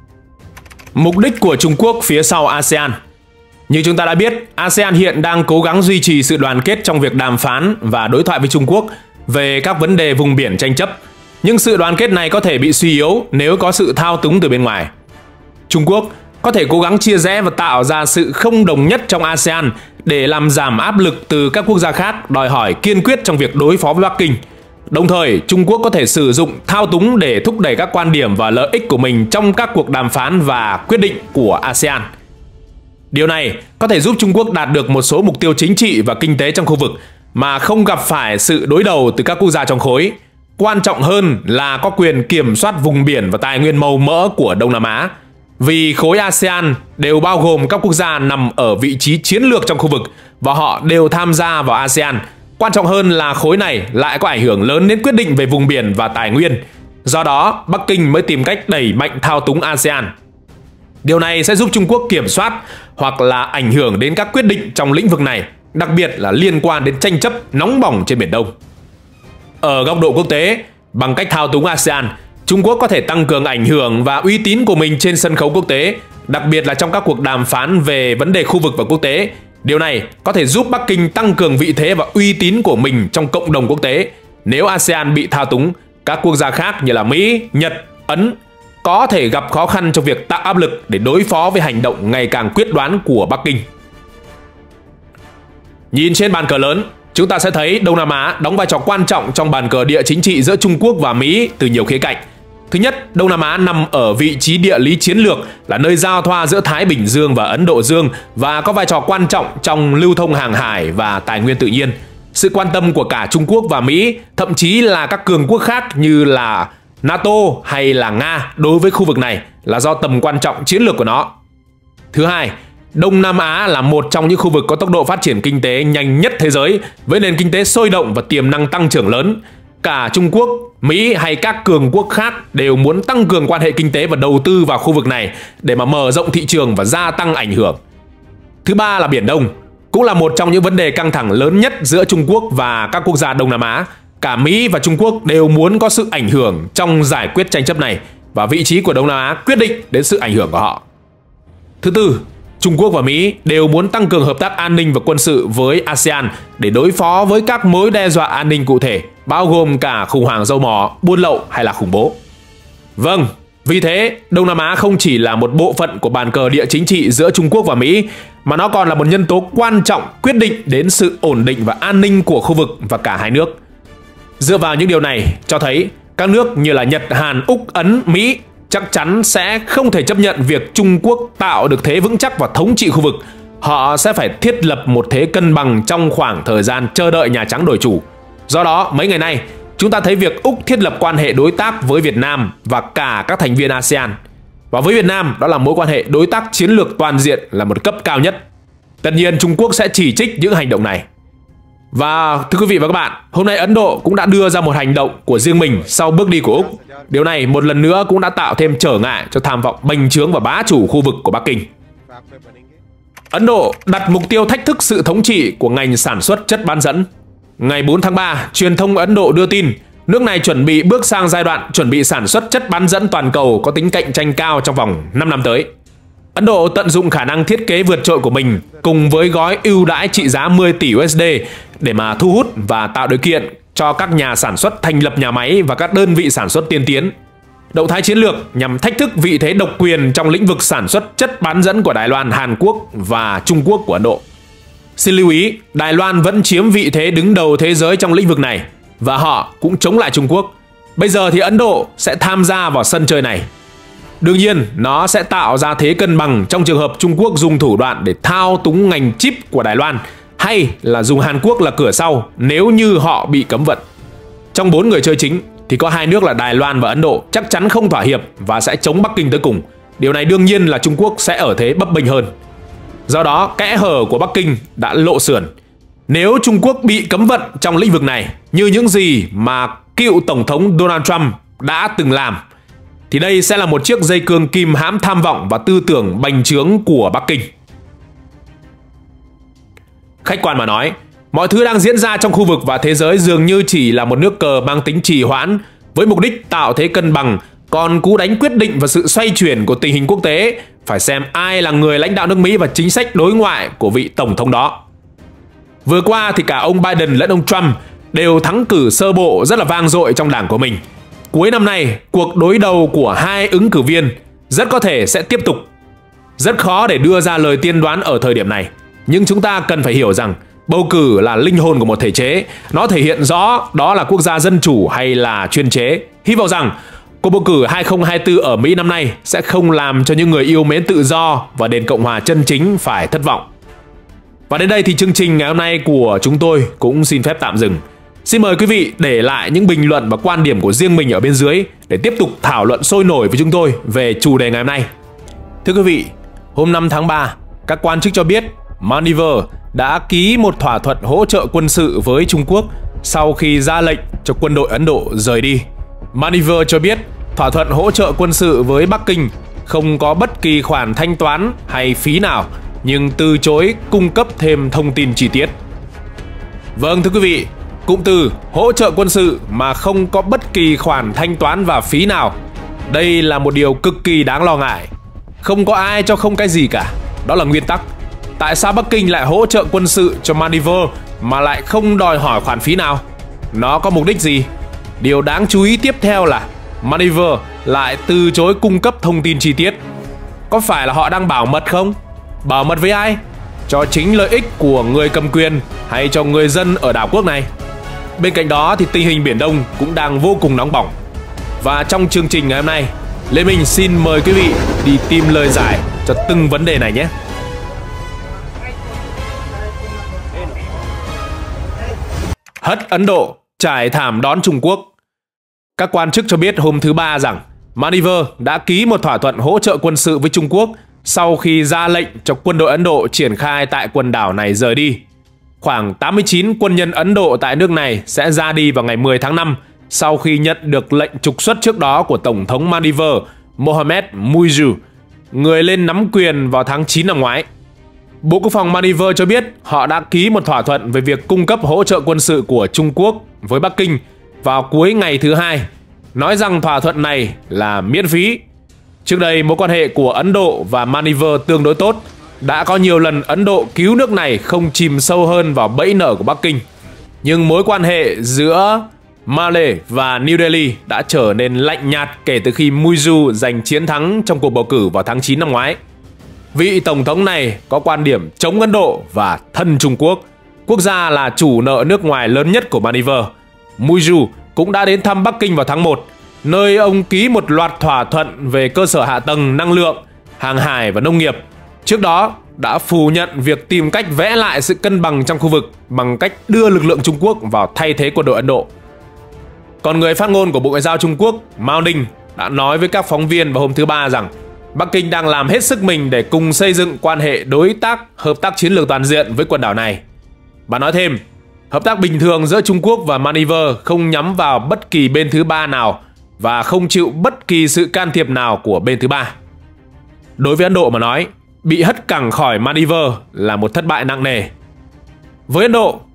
[SPEAKER 1] Mục đích của Trung Quốc phía sau ASEAN. Như chúng ta đã biết, ASEAN hiện đang cố gắng duy trì sự đoàn kết trong việc đàm phán và đối thoại với Trung Quốc về các vấn đề vùng biển tranh chấp. Nhưng sự đoàn kết này có thể bị suy yếu nếu có sự thao túng từ bên ngoài. Trung Quốc có thể cố gắng chia rẽ và tạo ra sự không đồng nhất trong ASEAN để làm giảm áp lực từ các quốc gia khác đòi hỏi kiên quyết trong việc đối phó với Bắc Kinh. Đồng thời, Trung Quốc có thể sử dụng thao túng để thúc đẩy các quan điểm và lợi ích của mình trong các cuộc đàm phán và quyết định của ASEAN. Điều này có thể giúp Trung Quốc đạt được một số mục tiêu chính trị và kinh tế trong khu vực mà không gặp phải sự đối đầu từ các quốc gia trong khối. Quan trọng hơn là có quyền kiểm soát vùng biển và tài nguyên màu mỡ của Đông Nam Á. Vì khối ASEAN đều bao gồm các quốc gia nằm ở vị trí chiến lược trong khu vực và họ đều tham gia vào ASEAN. Quan trọng hơn là khối này lại có ảnh hưởng lớn đến quyết định về vùng biển và tài nguyên. Do đó, Bắc Kinh mới tìm cách đẩy mạnh thao túng ASEAN. Điều này sẽ giúp Trung Quốc kiểm soát hoặc là ảnh hưởng đến các quyết định trong lĩnh vực này, đặc biệt là liên quan đến tranh chấp nóng bỏng trên Biển Đông. Ở góc độ quốc tế, bằng cách thao túng ASEAN, Trung Quốc có thể tăng cường ảnh hưởng và uy tín của mình trên sân khấu quốc tế, đặc biệt là trong các cuộc đàm phán về vấn đề khu vực và quốc tế. Điều này có thể giúp Bắc Kinh tăng cường vị thế và uy tín của mình trong cộng đồng quốc tế. Nếu ASEAN bị thao túng, các quốc gia khác như là Mỹ, Nhật, Ấn có thể gặp khó khăn trong việc tạo áp lực để đối phó với hành động ngày càng quyết đoán của Bắc Kinh. Nhìn trên bàn cờ lớn, chúng ta sẽ thấy Đông Nam Á đóng vai trò quan trọng trong bàn cờ địa chính trị giữa Trung Quốc và Mỹ từ nhiều khía cạnh. Thứ nhất, Đông Nam Á nằm ở vị trí địa lý chiến lược, là nơi giao thoa giữa Thái Bình Dương và Ấn Độ Dương và có vai trò quan trọng trong lưu thông hàng hải và tài nguyên tự nhiên. Sự quan tâm của cả Trung Quốc và Mỹ, thậm chí là các cường quốc khác như là NATO hay là Nga đối với khu vực này là do tầm quan trọng chiến lược của nó. Thứ hai, Đông Nam Á là một trong những khu vực có tốc độ phát triển kinh tế nhanh nhất thế giới, với nền kinh tế sôi động và tiềm năng tăng trưởng lớn. Cả Trung Quốc, Mỹ hay các cường quốc khác đều muốn tăng cường quan hệ kinh tế và đầu tư vào khu vực này để mà mở rộng thị trường và gia tăng ảnh hưởng. Thứ ba là Biển Đông, cũng là một trong những vấn đề căng thẳng lớn nhất giữa Trung Quốc và các quốc gia Đông Nam Á. Cả Mỹ và Trung Quốc đều muốn có sự ảnh hưởng trong giải quyết tranh chấp này và vị trí của Đông Nam Á quyết định đến sự ảnh hưởng của họ. Thứ tư, Trung Quốc và Mỹ đều muốn tăng cường hợp tác an ninh và quân sự với ASEAN để đối phó với các mối đe dọa an ninh cụ thể, bao gồm cả khủng hoảng dầu mỏ, buôn lậu hay là khủng bố. Vâng, vì thế Đông Nam Á không chỉ là một bộ phận của bàn cờ địa chính trị giữa Trung Quốc và Mỹ, mà nó còn là một nhân tố quan trọng quyết định đến sự ổn định và an ninh của khu vực và cả hai nước. Dựa vào những điều này cho thấy các nước như là Nhật, Hàn, Úc, Ấn, Mỹ chắc chắn sẽ không thể chấp nhận việc Trung Quốc tạo được thế vững chắc và thống trị khu vực. Họ sẽ phải thiết lập một thế cân bằng trong khoảng thời gian chờ đợi Nhà Trắng đổi chủ. Do đó, mấy ngày nay, chúng ta thấy việc Úc thiết lập quan hệ đối tác với Việt Nam và cả các thành viên ASEAN. Và với Việt Nam, đó là mối quan hệ đối tác chiến lược toàn diện là một cấp cao nhất. Tất nhiên, Trung Quốc sẽ chỉ trích những hành động này. Và thưa quý vị và các bạn, hôm nay Ấn Độ cũng đã đưa ra một hành động của riêng mình sau bước đi của Úc. Điều này một lần nữa cũng đã tạo thêm trở ngại cho tham vọng bành trướng và bá chủ khu vực của Bắc Kinh. Ấn Độ đặt mục tiêu thách thức sự thống trị của ngành sản xuất chất bán dẫn. Ngày 4 tháng 3, truyền thông Ấn Độ đưa tin Nước này chuẩn bị bước sang giai đoạn chuẩn bị sản xuất chất bán dẫn toàn cầu có tính cạnh tranh cao trong vòng 5 năm tới. Ấn Độ tận dụng khả năng thiết kế vượt trội của mình cùng với gói ưu đãi trị giá 10 tỷ USD để mà thu hút và tạo điều kiện cho các nhà sản xuất thành lập nhà máy và các đơn vị sản xuất tiên tiến. Động thái chiến lược nhằm thách thức vị thế độc quyền trong lĩnh vực sản xuất chất bán dẫn của Đài Loan, Hàn Quốc và Trung Quốc của Ấn Độ. Xin lưu ý, Đài Loan vẫn chiếm vị thế đứng đầu thế giới trong lĩnh vực này và họ cũng chống lại Trung Quốc. Bây giờ thì Ấn Độ sẽ tham gia vào sân chơi này. Đương nhiên, nó sẽ tạo ra thế cân bằng trong trường hợp Trung Quốc dùng thủ đoạn để thao túng ngành chip của Đài Loan hay là dùng Hàn Quốc là cửa sau nếu như họ bị cấm vận. Trong 4 người chơi chính thì có 2 nước là Đài Loan và Ấn Độ chắc chắn không thỏa hiệp và sẽ chống Bắc Kinh tới cùng. Điều này đương nhiên là Trung Quốc sẽ ở thế bấp bênh hơn. Do đó, kẽ hở của Bắc Kinh đã lộ sườn. Nếu Trung Quốc bị cấm vận trong lĩnh vực này như những gì mà cựu Tổng thống Donald Trump đã từng làm, thì đây sẽ là một chiếc dây cương kìm hãm tham vọng và tư tưởng bành trướng của Bắc Kinh. Khách quan mà nói, mọi thứ đang diễn ra trong khu vực và thế giới dường như chỉ là một nước cờ mang tính trì hoãn với mục đích tạo thế cân bằng, còn cú đánh quyết định và sự xoay chuyển của tình hình quốc tế phải xem ai là người lãnh đạo nước Mỹ và chính sách đối ngoại của vị Tổng thống đó. Vừa qua thì cả ông Biden lẫn ông Trump đều thắng cử sơ bộ rất là vang dội trong đảng của mình. Cuối năm nay, cuộc đối đầu của 2 ứng cử viên rất có thể sẽ tiếp tục. Rất khó để đưa ra lời tiên đoán ở thời điểm này, nhưng chúng ta cần phải hiểu rằng bầu cử là linh hồn của một thể chế. Nó thể hiện rõ đó là quốc gia dân chủ hay là chuyên chế. Hy vọng rằng cuộc bầu cử 2024 ở Mỹ năm nay sẽ không làm cho những người yêu mến tự do và nền Cộng hòa chân chính phải thất vọng. Và đến đây thì chương trình ngày hôm nay của chúng tôi cũng xin phép tạm dừng. Xin mời quý vị để lại những bình luận và quan điểm của riêng mình ở bên dưới để tiếp tục thảo luận sôi nổi với chúng tôi về chủ đề ngày hôm nay. Thưa quý vị, hôm 5 tháng 3, các quan chức cho biết Maldives đã ký một thỏa thuận hỗ trợ quân sự với Trung Quốc sau khi ra lệnh cho quân đội Ấn Độ rời đi. Maldives cho biết thỏa thuận hỗ trợ quân sự với Bắc Kinh không có bất kỳ khoản thanh toán hay phí nào, nhưng từ chối cung cấp thêm thông tin chi tiết. Vâng thưa quý vị, cụm từ hỗ trợ quân sự mà không có bất kỳ khoản thanh toán và phí nào, đây là một điều cực kỳ đáng lo ngại. Không có ai cho không cái gì cả, đó là nguyên tắc. Tại sao Bắc Kinh lại hỗ trợ quân sự cho Maldives mà lại không đòi hỏi khoản phí nào? Nó có mục đích gì? Điều đáng chú ý tiếp theo là Maldives lại từ chối cung cấp thông tin chi tiết. Có phải là họ đang bảo mật không? Bảo mật với ai? Cho chính lợi ích của người cầm quyền hay cho người dân ở đảo quốc này? Bên cạnh đó thì tình hình Biển Đông cũng đang vô cùng nóng bỏng. Và trong chương trình ngày hôm nay, Lê Minh xin mời quý vị đi tìm lời giải cho từng vấn đề này nhé. Hất Ấn Độ trải thảm đón Trung Quốc. Các quan chức cho biết hôm thứ Ba rằng Maldives đã ký một thỏa thuận hỗ trợ quân sự với Trung Quốc sau khi ra lệnh cho quân đội Ấn Độ triển khai tại quần đảo này rời đi. Khoảng 89 quân nhân Ấn Độ tại nước này sẽ ra đi vào ngày 10 tháng 5 sau khi nhận được lệnh trục xuất trước đó của Tổng thống Maldives Mohamed Muizzu, người lên nắm quyền vào tháng 9 năm ngoái. Bộ Quốc phòng Maldives cho biết họ đã ký một thỏa thuận về việc cung cấp hỗ trợ quân sự của Trung Quốc với Bắc Kinh vào cuối ngày thứ Hai, nói rằng thỏa thuận này là miễn phí. Trước đây, mối quan hệ của Ấn Độ và Maldives tương đối tốt. Đã có nhiều lần Ấn Độ cứu nước này không chìm sâu hơn vào bẫy nợ của Bắc Kinh. Nhưng mối quan hệ giữa Male và New Delhi đã trở nên lạnh nhạt kể từ khi Muizzu giành chiến thắng trong cuộc bầu cử vào tháng 9 năm ngoái. Vị Tổng thống này có quan điểm chống Ấn Độ và thân Trung Quốc, quốc gia là chủ nợ nước ngoài lớn nhất của Maldives. Muizzu cũng đã đến thăm Bắc Kinh vào tháng 1, nơi ông ký một loạt thỏa thuận về cơ sở hạ tầng, năng lượng, hàng hải và nông nghiệp. Trước đó đã phủ nhận việc tìm cách vẽ lại sự cân bằng trong khu vực bằng cách đưa lực lượng Trung Quốc vào thay thế quân đội Ấn Độ. Còn người phát ngôn của Bộ Ngoại giao Trung Quốc, Mao Ning, đã nói với các phóng viên vào hôm thứ Ba rằng Bắc Kinh đang làm hết sức mình để cùng xây dựng quan hệ đối tác, hợp tác chiến lược toàn diện với quần đảo này. Bà nói thêm, hợp tác bình thường giữa Trung Quốc và Maldives không nhắm vào bất kỳ bên thứ ba nào và không chịu bất kỳ sự can thiệp nào của bên thứ ba. Đối với Ấn Độ mà nói, bị hất cẳng khỏi Maldives là một thất bại nặng nề. Với Ấn Độ,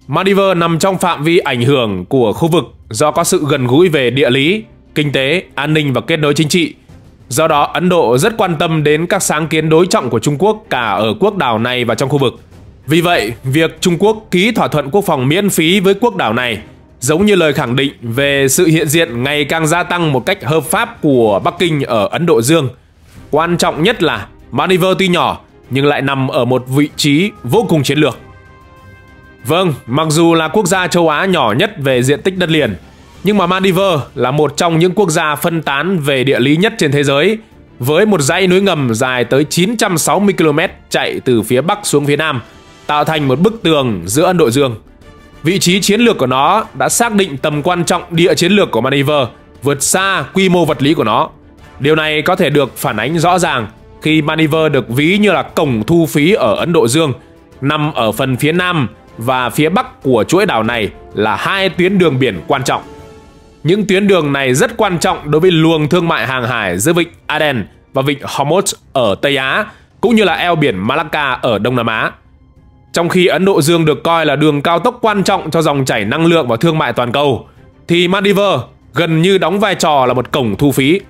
[SPEAKER 1] Maldives nằm trong phạm vi ảnh hưởng của khu vực do có sự gần gũi về địa lý, kinh tế, an ninh và kết nối chính trị. Do đó, Ấn Độ rất quan tâm đến các sáng kiến đối trọng của Trung Quốc cả ở quốc đảo này và trong khu vực. Vì vậy, việc Trung Quốc ký thỏa thuận quốc phòng miễn phí với quốc đảo này giống như lời khẳng định về sự hiện diện ngày càng gia tăng một cách hợp pháp của Bắc Kinh ở Ấn Độ Dương. Quan trọng nhất là Maldives tuy nhỏ nhưng lại nằm ở một vị trí vô cùng chiến lược. Vâng, mặc dù là quốc gia châu Á nhỏ nhất về diện tích đất liền, nhưng mà Maldives là một trong những quốc gia phân tán về địa lý nhất trên thế giới, với một dãy núi ngầm dài tới 960 km chạy từ phía Bắc xuống phía Nam, tạo thành một bức tường giữa Ấn Độ Dương. Vị trí chiến lược của nó đã xác định tầm quan trọng địa chiến lược của Maldives vượt xa quy mô vật lý của nó. Điều này có thể được phản ánh rõ ràng khi Maldives được ví như là cổng thu phí ở Ấn Độ Dương, nằm ở phần phía Nam và phía Bắc của chuỗi đảo này là hai tuyến đường biển quan trọng. Những tuyến đường này rất quan trọng đối với luồng thương mại hàng hải giữa vịnh Aden và vịnh Hormuz ở Tây Á, cũng như là eo biển Malacca ở Đông Nam Á. Trong khi Ấn Độ Dương được coi là đường cao tốc quan trọng cho dòng chảy năng lượng và thương mại toàn cầu, thì Maldives gần như đóng vai trò là một cổng thu phí.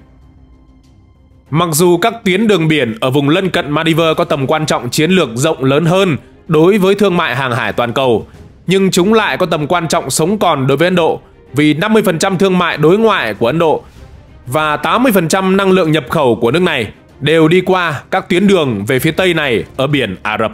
[SPEAKER 1] Mặc dù các tuyến đường biển ở vùng lân cận Maldives có tầm quan trọng chiến lược rộng lớn hơn đối với thương mại hàng hải toàn cầu, nhưng chúng lại có tầm quan trọng sống còn đối với Ấn Độ, vì 50% thương mại đối ngoại của Ấn Độ và 80% năng lượng nhập khẩu của nước này đều đi qua các tuyến đường về phía Tây này ở biển Ả Rập.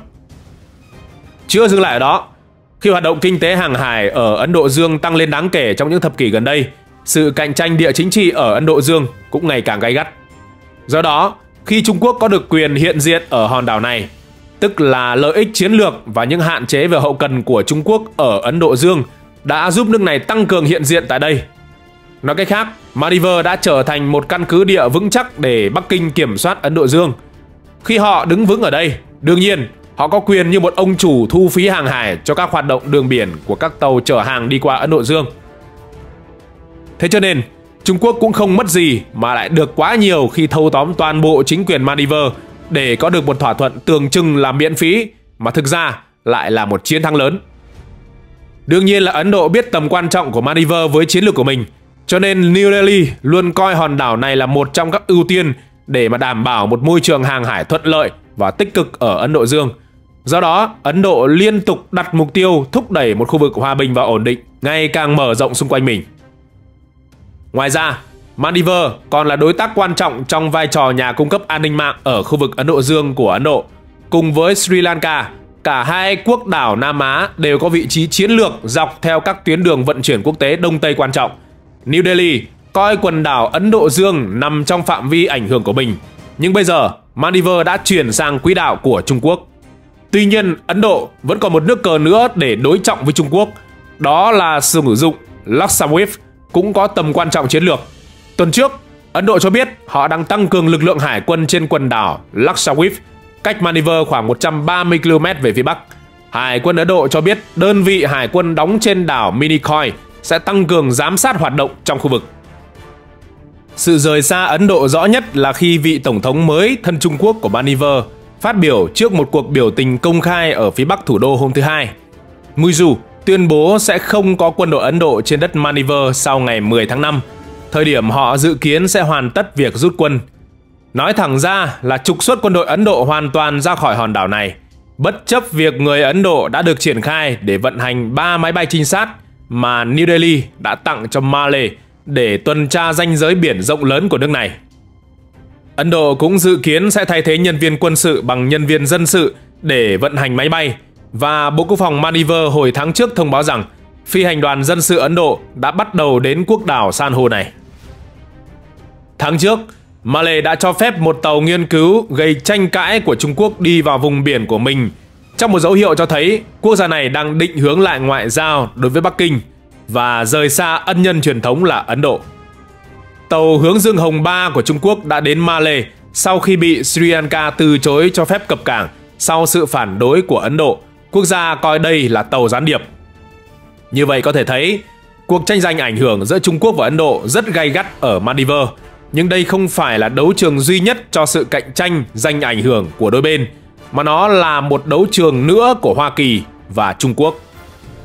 [SPEAKER 1] Chưa dừng lại ở đó, khi hoạt động kinh tế hàng hải ở Ấn Độ Dương tăng lên đáng kể trong những thập kỷ gần đây, sự cạnh tranh địa chính trị ở Ấn Độ Dương cũng ngày càng gay gắt. Do đó, khi Trung Quốc có được quyền hiện diện ở hòn đảo này, tức là lợi ích chiến lược và những hạn chế về hậu cần của Trung Quốc ở Ấn Độ Dương đã giúp nước này tăng cường hiện diện tại đây. Nói cách khác, Maldives đã trở thành một căn cứ địa vững chắc để Bắc Kinh kiểm soát Ấn Độ Dương. Khi họ đứng vững ở đây, đương nhiên họ có quyền như một ông chủ thu phí hàng hải cho các hoạt động đường biển của các tàu chở hàng đi qua Ấn Độ Dương. Thế cho nên, Trung Quốc cũng không mất gì mà lại được quá nhiều khi thâu tóm toàn bộ chính quyền Maldives để có được một thỏa thuận tưởng chừng là miễn phí mà thực ra lại là một chiến thắng lớn. Đương nhiên là Ấn Độ biết tầm quan trọng của Maldives với chiến lược của mình, cho nên New Delhi luôn coi hòn đảo này là một trong các ưu tiên để mà đảm bảo một môi trường hàng hải thuận lợi và tích cực ở Ấn Độ Dương. Do đó, Ấn Độ liên tục đặt mục tiêu thúc đẩy một khu vực hòa bình và ổn định ngày càng mở rộng xung quanh mình. Ngoài ra, Maldives còn là đối tác quan trọng trong vai trò nhà cung cấp an ninh mạng ở khu vực Ấn Độ Dương của Ấn Độ. Cùng với Sri Lanka, cả hai quốc đảo Nam Á đều có vị trí chiến lược dọc theo các tuyến đường vận chuyển quốc tế Đông Tây quan trọng. New Delhi coi quần đảo Ấn Độ Dương nằm trong phạm vi ảnh hưởng của mình, nhưng bây giờ Maldives đã chuyển sang quỹ đạo của Trung Quốc. Tuy nhiên, Ấn Độ vẫn còn một nước cờ nữa để đối trọng với Trung Quốc, đó là sử dụng Lakshadweep, cũng có tầm quan trọng chiến lược. Tuần trước, Ấn Độ cho biết họ đang tăng cường lực lượng hải quân trên quần đảo Lakshadweep, cách Maldives khoảng 130 km về phía Bắc. Hải quân Ấn Độ cho biết đơn vị hải quân đóng trên đảo Minicoy sẽ tăng cường giám sát hoạt động trong khu vực. Sự rời xa Ấn Độ rõ nhất là khi vị tổng thống mới thân Trung Quốc của Maldives phát biểu trước một cuộc biểu tình công khai ở phía Bắc thủ đô hôm thứ Hai. Muizu tuyên bố sẽ không có quân đội Ấn Độ trên đất Maldives sau ngày 10 tháng 5, thời điểm họ dự kiến sẽ hoàn tất việc rút quân. Nói thẳng ra là trục xuất quân đội Ấn Độ hoàn toàn ra khỏi hòn đảo này, bất chấp việc người Ấn Độ đã được triển khai để vận hành 3 máy bay trinh sát mà New Delhi đã tặng cho Mali để tuần tra ranh giới biển rộng lớn của nước này. Ấn Độ cũng dự kiến sẽ thay thế nhân viên quân sự bằng nhân viên dân sự để vận hành máy bay, và Bộ Quốc phòng Maldives hồi tháng trước thông báo rằng phi hành đoàn dân sự Ấn Độ đã bắt đầu đến quốc đảo san hô này. Tháng trước, Mali đã cho phép một tàu nghiên cứu gây tranh cãi của Trung Quốc đi vào vùng biển của mình, trong một dấu hiệu cho thấy quốc gia này đang định hướng lại ngoại giao đối với Bắc Kinh và rời xa ân nhân truyền thống là Ấn Độ. Tàu hướng dương Hồng 3 của Trung Quốc đã đến Mali sau khi bị Sri Lanka từ chối cho phép cập cảng sau sự phản đối của Ấn Độ, quốc gia coi đây là tàu gián điệp. Như vậy có thể thấy, cuộc tranh giành ảnh hưởng giữa Trung Quốc và Ấn Độ rất gay gắt ở Maldives, nhưng đây không phải là đấu trường duy nhất cho sự cạnh tranh giành ảnh hưởng của đôi bên, mà nó là một đấu trường nữa của Hoa Kỳ và Trung Quốc.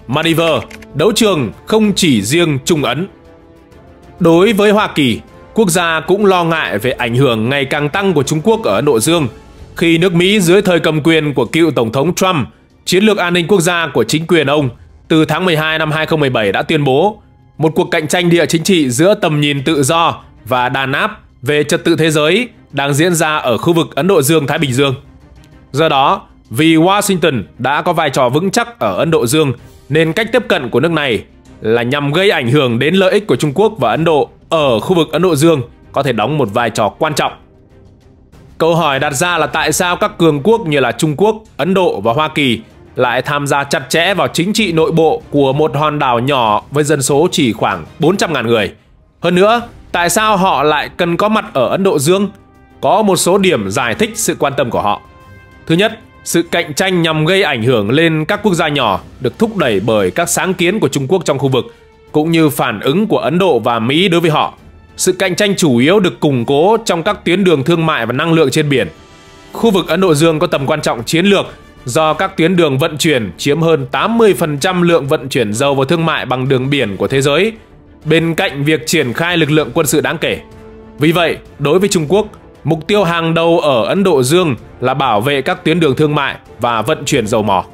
[SPEAKER 1] Maldives, đấu trường không chỉ riêng Trung Ấn. Đối với Hoa Kỳ, quốc gia cũng lo ngại về ảnh hưởng ngày càng tăng của Trung Quốc ở Ấn Độ Dương. Khi nước Mỹ dưới thời cầm quyền của cựu Tổng thống Trump, chiến lược an ninh quốc gia của chính quyền ông từ tháng 12 năm 2017 đã tuyên bố một cuộc cạnh tranh địa chính trị giữa tầm nhìn tự do và đàn áp về trật tự thế giới đang diễn ra ở khu vực Ấn Độ Dương-Thái Bình Dương. Do đó, vì Washington đã có vai trò vững chắc ở Ấn Độ Dương, nên cách tiếp cận của nước này là nhằm gây ảnh hưởng đến lợi ích của Trung Quốc và Ấn Độ ở khu vực Ấn Độ Dương có thể đóng một vai trò quan trọng. Câu hỏi đặt ra là tại sao các cường quốc như là Trung Quốc, Ấn Độ và Hoa Kỳ lại tham gia chặt chẽ vào chính trị nội bộ của một hòn đảo nhỏ với dân số chỉ khoảng 400.000 người. Hơn nữa, tại sao họ lại cần có mặt ở Ấn Độ Dương? Có một số điểm giải thích sự quan tâm của họ. Thứ nhất, sự cạnh tranh nhằm gây ảnh hưởng lên các quốc gia nhỏ được thúc đẩy bởi các sáng kiến của Trung Quốc trong khu vực, cũng như phản ứng của Ấn Độ và Mỹ đối với họ. Sự cạnh tranh chủ yếu được củng cố trong các tuyến đường thương mại và năng lượng trên biển. Khu vực Ấn Độ Dương có tầm quan trọng chiến lược do các tuyến đường vận chuyển chiếm hơn 80% lượng vận chuyển dầu và thương mại bằng đường biển của thế giới, bên cạnh việc triển khai lực lượng quân sự đáng kể. Vì vậy, đối với Trung Quốc, mục tiêu hàng đầu ở Ấn Độ Dương là bảo vệ các tuyến đường thương mại và vận chuyển dầu mỏ.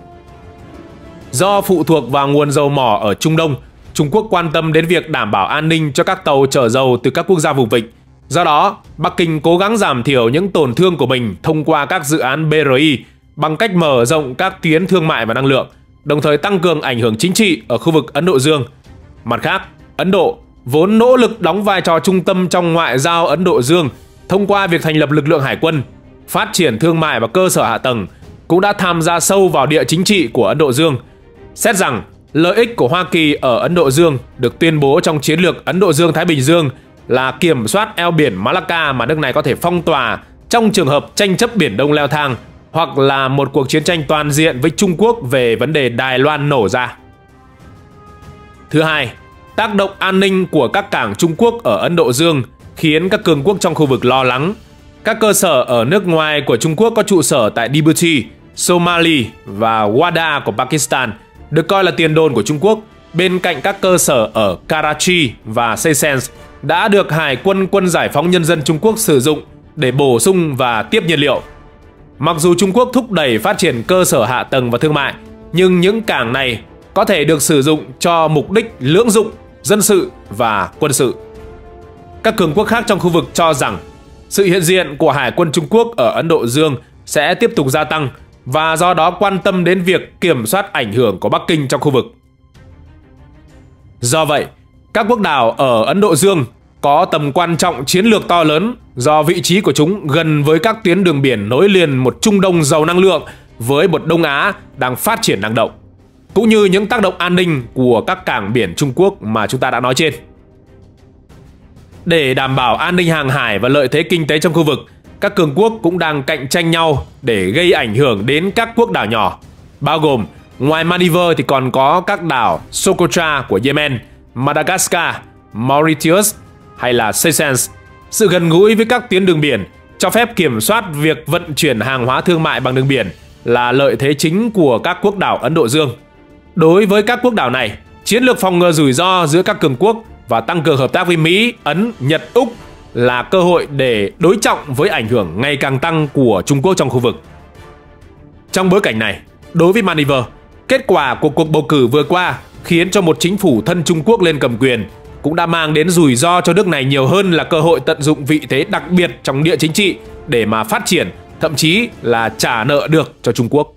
[SPEAKER 1] Do phụ thuộc vào nguồn dầu mỏ ở Trung Đông, Trung Quốc quan tâm đến việc đảm bảo an ninh cho các tàu chở dầu từ các quốc gia vùng vịnh. Do đó, Bắc Kinh cố gắng giảm thiểu những tổn thương của mình thông qua các dự án BRI bằng cách mở rộng các tuyến thương mại và năng lượng, đồng thời tăng cường ảnh hưởng chính trị ở khu vực Ấn Độ Dương. Mặt khác, Ấn Độ vốn nỗ lực đóng vai trò trung tâm trong ngoại giao Ấn Độ Dương thông qua việc thành lập lực lượng hải quân, phát triển thương mại và cơ sở hạ tầng, cũng đã tham gia sâu vào địa chính trị của Ấn Độ Dương. Xét rằng, lợi ích của Hoa Kỳ ở Ấn Độ Dương được tuyên bố trong chiến lược Ấn Độ Dương-Thái Bình Dương là kiểm soát eo biển Malacca mà nước này có thể phong tỏa trong trường hợp tranh chấp Biển Đông leo thang, hoặc là một cuộc chiến tranh toàn diện với Trung Quốc về vấn đề Đài Loan nổ ra. Thứ hai, tác động an ninh của các cảng Trung Quốc ở Ấn Độ Dương khiến các cường quốc trong khu vực lo lắng. Các cơ sở ở nước ngoài của Trung Quốc có trụ sở tại Djibouti, Somalia và Wada của Pakistan được coi là tiền đồn của Trung Quốc, bên cạnh các cơ sở ở Karachi và Seychelles đã được Hải quân Quân Giải phóng Nhân dân Trung Quốc sử dụng để bổ sung và tiếp nhiên liệu. Mặc dù Trung Quốc thúc đẩy phát triển cơ sở hạ tầng và thương mại, nhưng những cảng này có thể được sử dụng cho mục đích lưỡng dụng, dân sự và quân sự. Các cường quốc khác trong khu vực cho rằng sự hiện diện của Hải quân Trung Quốc ở Ấn Độ Dương sẽ tiếp tục gia tăng và do đó quan tâm đến việc kiểm soát ảnh hưởng của Bắc Kinh trong khu vực. Do vậy, các quốc đảo ở Ấn Độ Dương có tầm quan trọng chiến lược to lớn do vị trí của chúng gần với các tuyến đường biển nối liền một Trung Đông giàu năng lượng với một Đông Á đang phát triển năng động, cũng như những tác động an ninh của các cảng biển Trung Quốc mà chúng ta đã nói trên. Để đảm bảo an ninh hàng hải và lợi thế kinh tế trong khu vực, các cường quốc cũng đang cạnh tranh nhau để gây ảnh hưởng đến các quốc đảo nhỏ, bao gồm ngoài Maldives thì còn có các đảo Socotra của Yemen, Madagascar, Mauritius hay là Seychelles. Sự gần gũi với các tuyến đường biển cho phép kiểm soát việc vận chuyển hàng hóa thương mại bằng đường biển là lợi thế chính của các quốc đảo Ấn Độ Dương. Đối với các quốc đảo này, chiến lược phòng ngừa rủi ro giữa các cường quốc và tăng cường hợp tác với Mỹ, Ấn, Nhật, Úc là cơ hội để đối trọng với ảnh hưởng ngày càng tăng của Trung Quốc trong khu vực. Trong bối cảnh này, đối với Maldives, kết quả của cuộc bầu cử vừa qua khiến cho một chính phủ thân Trung Quốc lên cầm quyền cũng đã mang đến rủi ro cho nước này nhiều hơn là cơ hội tận dụng vị thế đặc biệt trong địa chính trị để mà phát triển, thậm chí là trả nợ được cho Trung Quốc.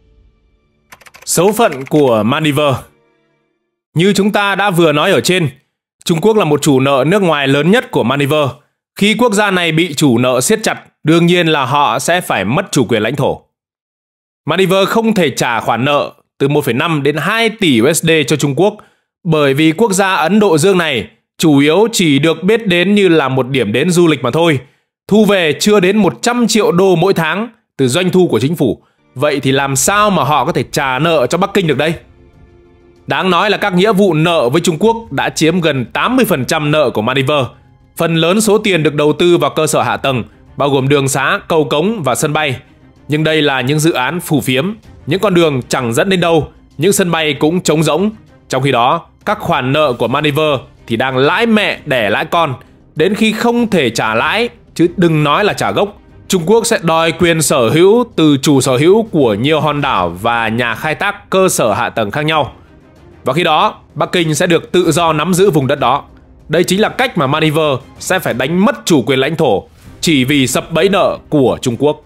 [SPEAKER 1] Số phận của Maldives. Như chúng ta đã vừa nói ở trên, Trung Quốc là một chủ nợ nước ngoài lớn nhất của Maldives. Khi quốc gia này bị chủ nợ siết chặt, đương nhiên là họ sẽ phải mất chủ quyền lãnh thổ. Maldives không thể trả khoản nợ từ 1,5 đến 2 tỷ USD cho Trung Quốc bởi vì quốc gia Ấn Độ Dương này chủ yếu chỉ được biết đến như là một điểm đến du lịch mà thôi, thu về chưa đến 100 triệu đô mỗi tháng từ doanh thu của chính phủ. Vậy thì làm sao mà họ có thể trả nợ cho Bắc Kinh được đây? Đáng nói là các nghĩa vụ nợ với Trung Quốc đã chiếm gần 80% nợ của Maldives. Phần lớn số tiền được đầu tư vào cơ sở hạ tầng, bao gồm đường xá, cầu cống và sân bay. Nhưng đây là những dự án phù phiếm, những con đường chẳng dẫn đến đâu, những sân bay cũng trống rỗng. Trong khi đó, các khoản nợ của Maldives thì đang lãi mẹ đẻ lãi con. Đến khi không thể trả lãi, chứ đừng nói là trả gốc, Trung Quốc sẽ đòi quyền sở hữu từ chủ sở hữu của nhiều hòn đảo và nhà khai thác cơ sở hạ tầng khác nhau. Và khi đó, Bắc Kinh sẽ được tự do nắm giữ vùng đất đó. Đây chính là cách mà Maldives sẽ phải đánh mất chủ quyền lãnh thổ chỉ vì sập bẫy nợ của Trung Quốc.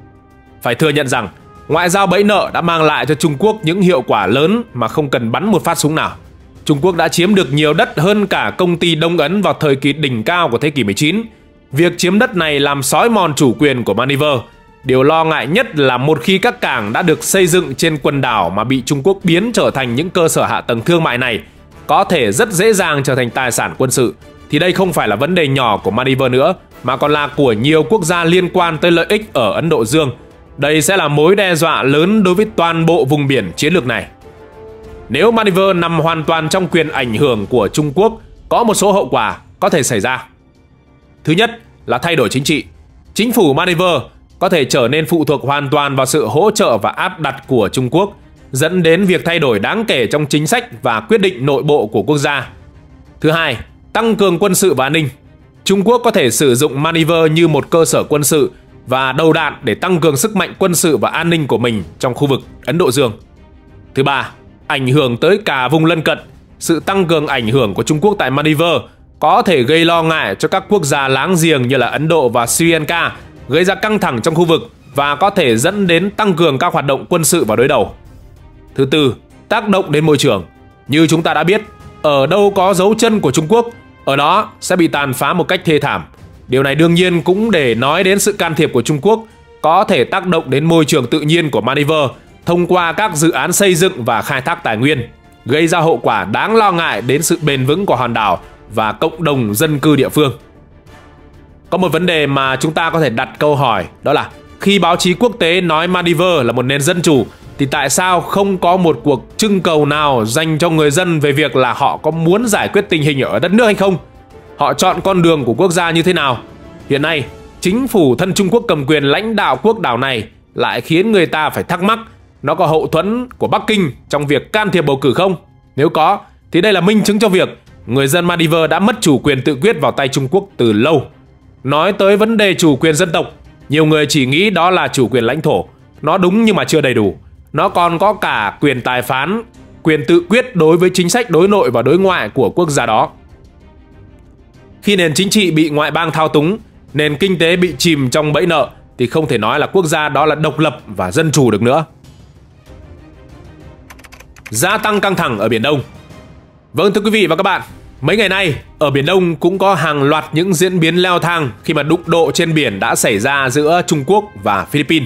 [SPEAKER 1] Phải thừa nhận rằng, ngoại giao bẫy nợ đã mang lại cho Trung Quốc những hiệu quả lớn mà không cần bắn một phát súng nào. Trung Quốc đã chiếm được nhiều đất hơn cả công ty Đông Ấn vào thời kỳ đỉnh cao của thế kỷ 19. Việc chiếm đất này làm xói mòn chủ quyền của Maldives. Điều lo ngại nhất là một khi các cảng đã được xây dựng trên quần đảo mà bị Trung Quốc biến trở thành những cơ sở hạ tầng thương mại này, có thể rất dễ dàng trở thành tài sản quân sự, thì đây không phải là vấn đề nhỏ của Maldives nữa, mà còn là của nhiều quốc gia liên quan tới lợi ích ở Ấn Độ Dương. Đây sẽ là mối đe dọa lớn đối với toàn bộ vùng biển chiến lược này. Nếu Maldives nằm hoàn toàn trong quyền ảnh hưởng của Trung Quốc, có một số hậu quả có thể xảy ra. Thứ nhất là thay đổi chính trị. Chính phủ Maldives có thể trở nên phụ thuộc hoàn toàn vào sự hỗ trợ và áp đặt của Trung Quốc, dẫn đến việc thay đổi đáng kể trong chính sách và quyết định nội bộ của quốc gia. Thứ hai, tăng cường quân sự và an ninh. Trung Quốc có thể sử dụng Maldives như một cơ sở quân sự và đầu đạn để tăng cường sức mạnh quân sự và an ninh của mình trong khu vực Ấn Độ Dương. Thứ ba, ảnh hưởng tới cả vùng lân cận. Sự tăng cường ảnh hưởng của Trung Quốc tại Maldives có thể gây lo ngại cho các quốc gia láng giềng như là Ấn Độ và Sri Lanka, gây ra căng thẳng trong khu vực và có thể dẫn đến tăng cường các hoạt động quân sự và đối đầu. Thứ tư, tác động đến môi trường. Như chúng ta đã biết, ở đâu có dấu chân của Trung Quốc, ở đó sẽ bị tàn phá một cách thê thảm. Điều này đương nhiên cũng để nói đến sự can thiệp của Trung Quốc có thể tác động đến môi trường tự nhiên của Maldives thông qua các dự án xây dựng và khai thác tài nguyên, gây ra hậu quả đáng lo ngại đến sự bền vững của hòn đảo và cộng đồng dân cư địa phương. Có một vấn đề mà chúng ta có thể đặt câu hỏi, đó là khi báo chí quốc tế nói Maldives là một nền dân chủ, thì tại sao không có một cuộc trưng cầu nào dành cho người dân về việc là họ có muốn giải quyết tình hình ở đất nước hay không? Họ chọn con đường của quốc gia như thế nào? Hiện nay, chính phủ thân Trung Quốc cầm quyền lãnh đạo quốc đảo này lại khiến người ta phải thắc mắc nó có hậu thuẫn của Bắc Kinh trong việc can thiệp bầu cử không? Nếu có, thì đây là minh chứng cho việc người dân Maldives đã mất chủ quyền tự quyết vào tay Trung Quốc từ lâu. Nói tới vấn đề chủ quyền dân tộc, nhiều người chỉ nghĩ đó là chủ quyền lãnh thổ. Nó đúng nhưng mà chưa đầy đủ. Nó còn có cả quyền tài phán, quyền tự quyết đối với chính sách đối nội và đối ngoại của quốc gia đó. Khi nền chính trị bị ngoại bang thao túng, nền kinh tế bị chìm trong bẫy nợ, thì không thể nói là quốc gia đó là độc lập và dân chủ được nữa. Gia tăng căng thẳng ở Biển Đông. Vâng, thưa quý vị và các bạn, mấy ngày nay ở Biển Đông cũng có hàng loạt những diễn biến leo thang khi mà đụng độ trên biển đã xảy ra giữa Trung Quốc và Philippines.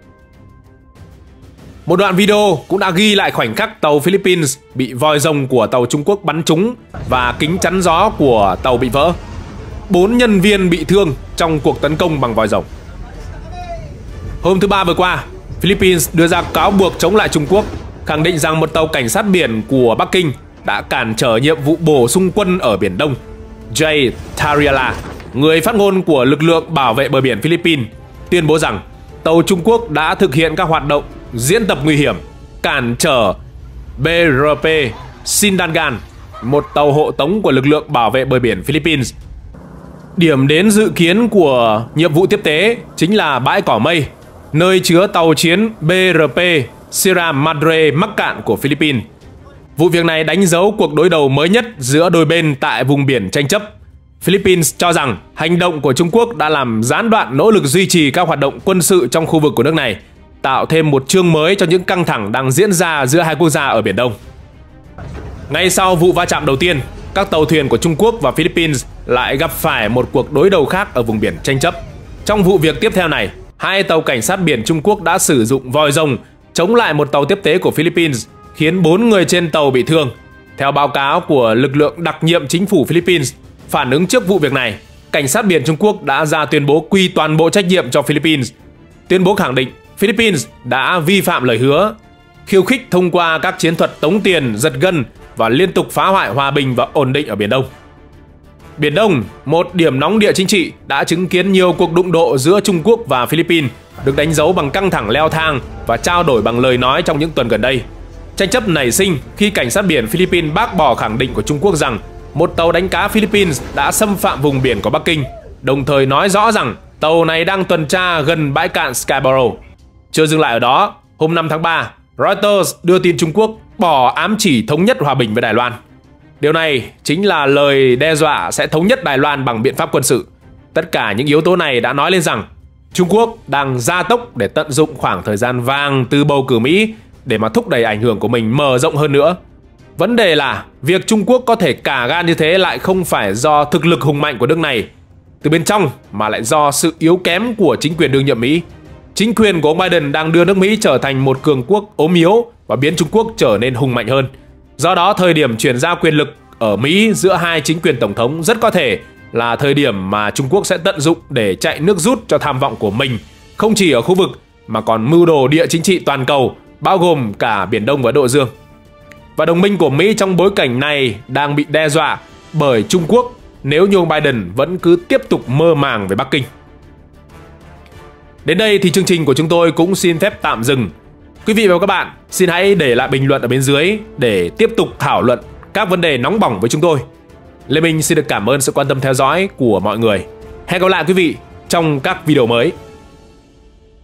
[SPEAKER 1] Một đoạn video cũng đã ghi lại khoảnh khắc tàu Philippines bị vòi rồng của tàu Trung Quốc bắn trúng và kính chắn gió của tàu bị vỡ. 4 nhân viên bị thương trong cuộc tấn công bằng vòi rồng. Hôm thứ Ba vừa qua, Philippines đưa ra cáo buộc chống lại Trung Quốc, khẳng định rằng một tàu cảnh sát biển của Bắc Kinh đã cản trở nhiệm vụ bổ sung quân ở Biển Đông. Jay Tariala, người phát ngôn của lực lượng bảo vệ bờ biển Philippines, tuyên bố rằng tàu Trung Quốc đã thực hiện các hoạt động diễn tập nguy hiểm, cản trở BRP Sindangan, một tàu hộ tống của lực lượng bảo vệ bờ biển Philippines. Điểm đến dự kiến của nhiệm vụ tiếp tế chính là bãi cỏ mây, nơi chứa tàu chiến BRP Sierra Madre mắc cạn của Philippines. Vụ việc này đánh dấu cuộc đối đầu mới nhất giữa đôi bên tại vùng biển tranh chấp. Philippines cho rằng hành động của Trung Quốc đã làm gián đoạn nỗ lực duy trì các hoạt động quân sự trong khu vực của nước này, tạo thêm một chương mới cho những căng thẳng đang diễn ra giữa hai quốc gia ở Biển Đông. Ngay sau vụ va chạm đầu tiên, các tàu thuyền của Trung Quốc và Philippines lại gặp phải một cuộc đối đầu khác ở vùng biển tranh chấp. Trong vụ việc tiếp theo này, hai tàu cảnh sát biển Trung Quốc đã sử dụng vòi rồng chống lại một tàu tiếp tế của Philippines, khiến 4 người trên tàu bị thương. Theo báo cáo của lực lượng đặc nhiệm chính phủ Philippines, phản ứng trước vụ việc này, cảnh sát biển Trung Quốc đã ra tuyên bố quy toàn bộ trách nhiệm cho Philippines. Tuyên bố khẳng định Philippines đã vi phạm lời hứa, khiêu khích thông qua các chiến thuật tống tiền, giật gân và liên tục phá hoại hòa bình và ổn định ở Biển Đông. Biển Đông, một điểm nóng địa chính trị, đã chứng kiến nhiều cuộc đụng độ giữa Trung Quốc và Philippines, được đánh dấu bằng căng thẳng leo thang và trao đổi bằng lời nói trong những tuần gần đây. Tranh chấp nảy sinh khi cảnh sát biển Philippines bác bỏ khẳng định của Trung Quốc rằng một tàu đánh cá Philippines đã xâm phạm vùng biển của Bắc Kinh, đồng thời nói rõ rằng tàu này đang tuần tra gần bãi cạn Scarborough. Chưa dừng lại ở đó, hôm 5 tháng 3, Reuters đưa tin Trung Quốc bỏ ám chỉ thống nhất hòa bình với Đài Loan. Điều này chính là lời đe dọa sẽ thống nhất Đài Loan bằng biện pháp quân sự. Tất cả những yếu tố này đã nói lên rằng Trung Quốc đang gia tốc để tận dụng khoảng thời gian vàng từ bầu cử Mỹ để mà thúc đẩy ảnh hưởng của mình mở rộng hơn nữa. Vấn đề là việc Trung Quốc có thể cả gan như thế lại không phải do thực lực hùng mạnh của nước này từ bên trong, mà lại do sự yếu kém của chính quyền đương nhiệm Mỹ. Chính quyền của ông Biden đang đưa nước Mỹ trở thành một cường quốc ốm yếu và biến Trung Quốc trở nên hùng mạnh hơn. Do đó, thời điểm chuyển giao quyền lực ở Mỹ giữa hai chính quyền tổng thống rất có thể là thời điểm mà Trung Quốc sẽ tận dụng để chạy nước rút cho tham vọng của mình, không chỉ ở khu vực mà còn mưu đồ địa chính trị toàn cầu, bao gồm cả Biển Đông và Ấn Độ Dương. Và đồng minh của Mỹ trong bối cảnh này đang bị đe dọa bởi Trung Quốc nếu như ông Biden vẫn cứ tiếp tục mơ màng về Bắc Kinh. Đến đây thì chương trình của chúng tôi cũng xin phép tạm dừng. Quý vị và các bạn xin hãy để lại bình luận ở bên dưới để tiếp tục thảo luận các vấn đề nóng bỏng với chúng tôi. Lê Minh xin được cảm ơn sự quan tâm theo dõi của mọi người. Hẹn gặp lại quý vị trong các video mới.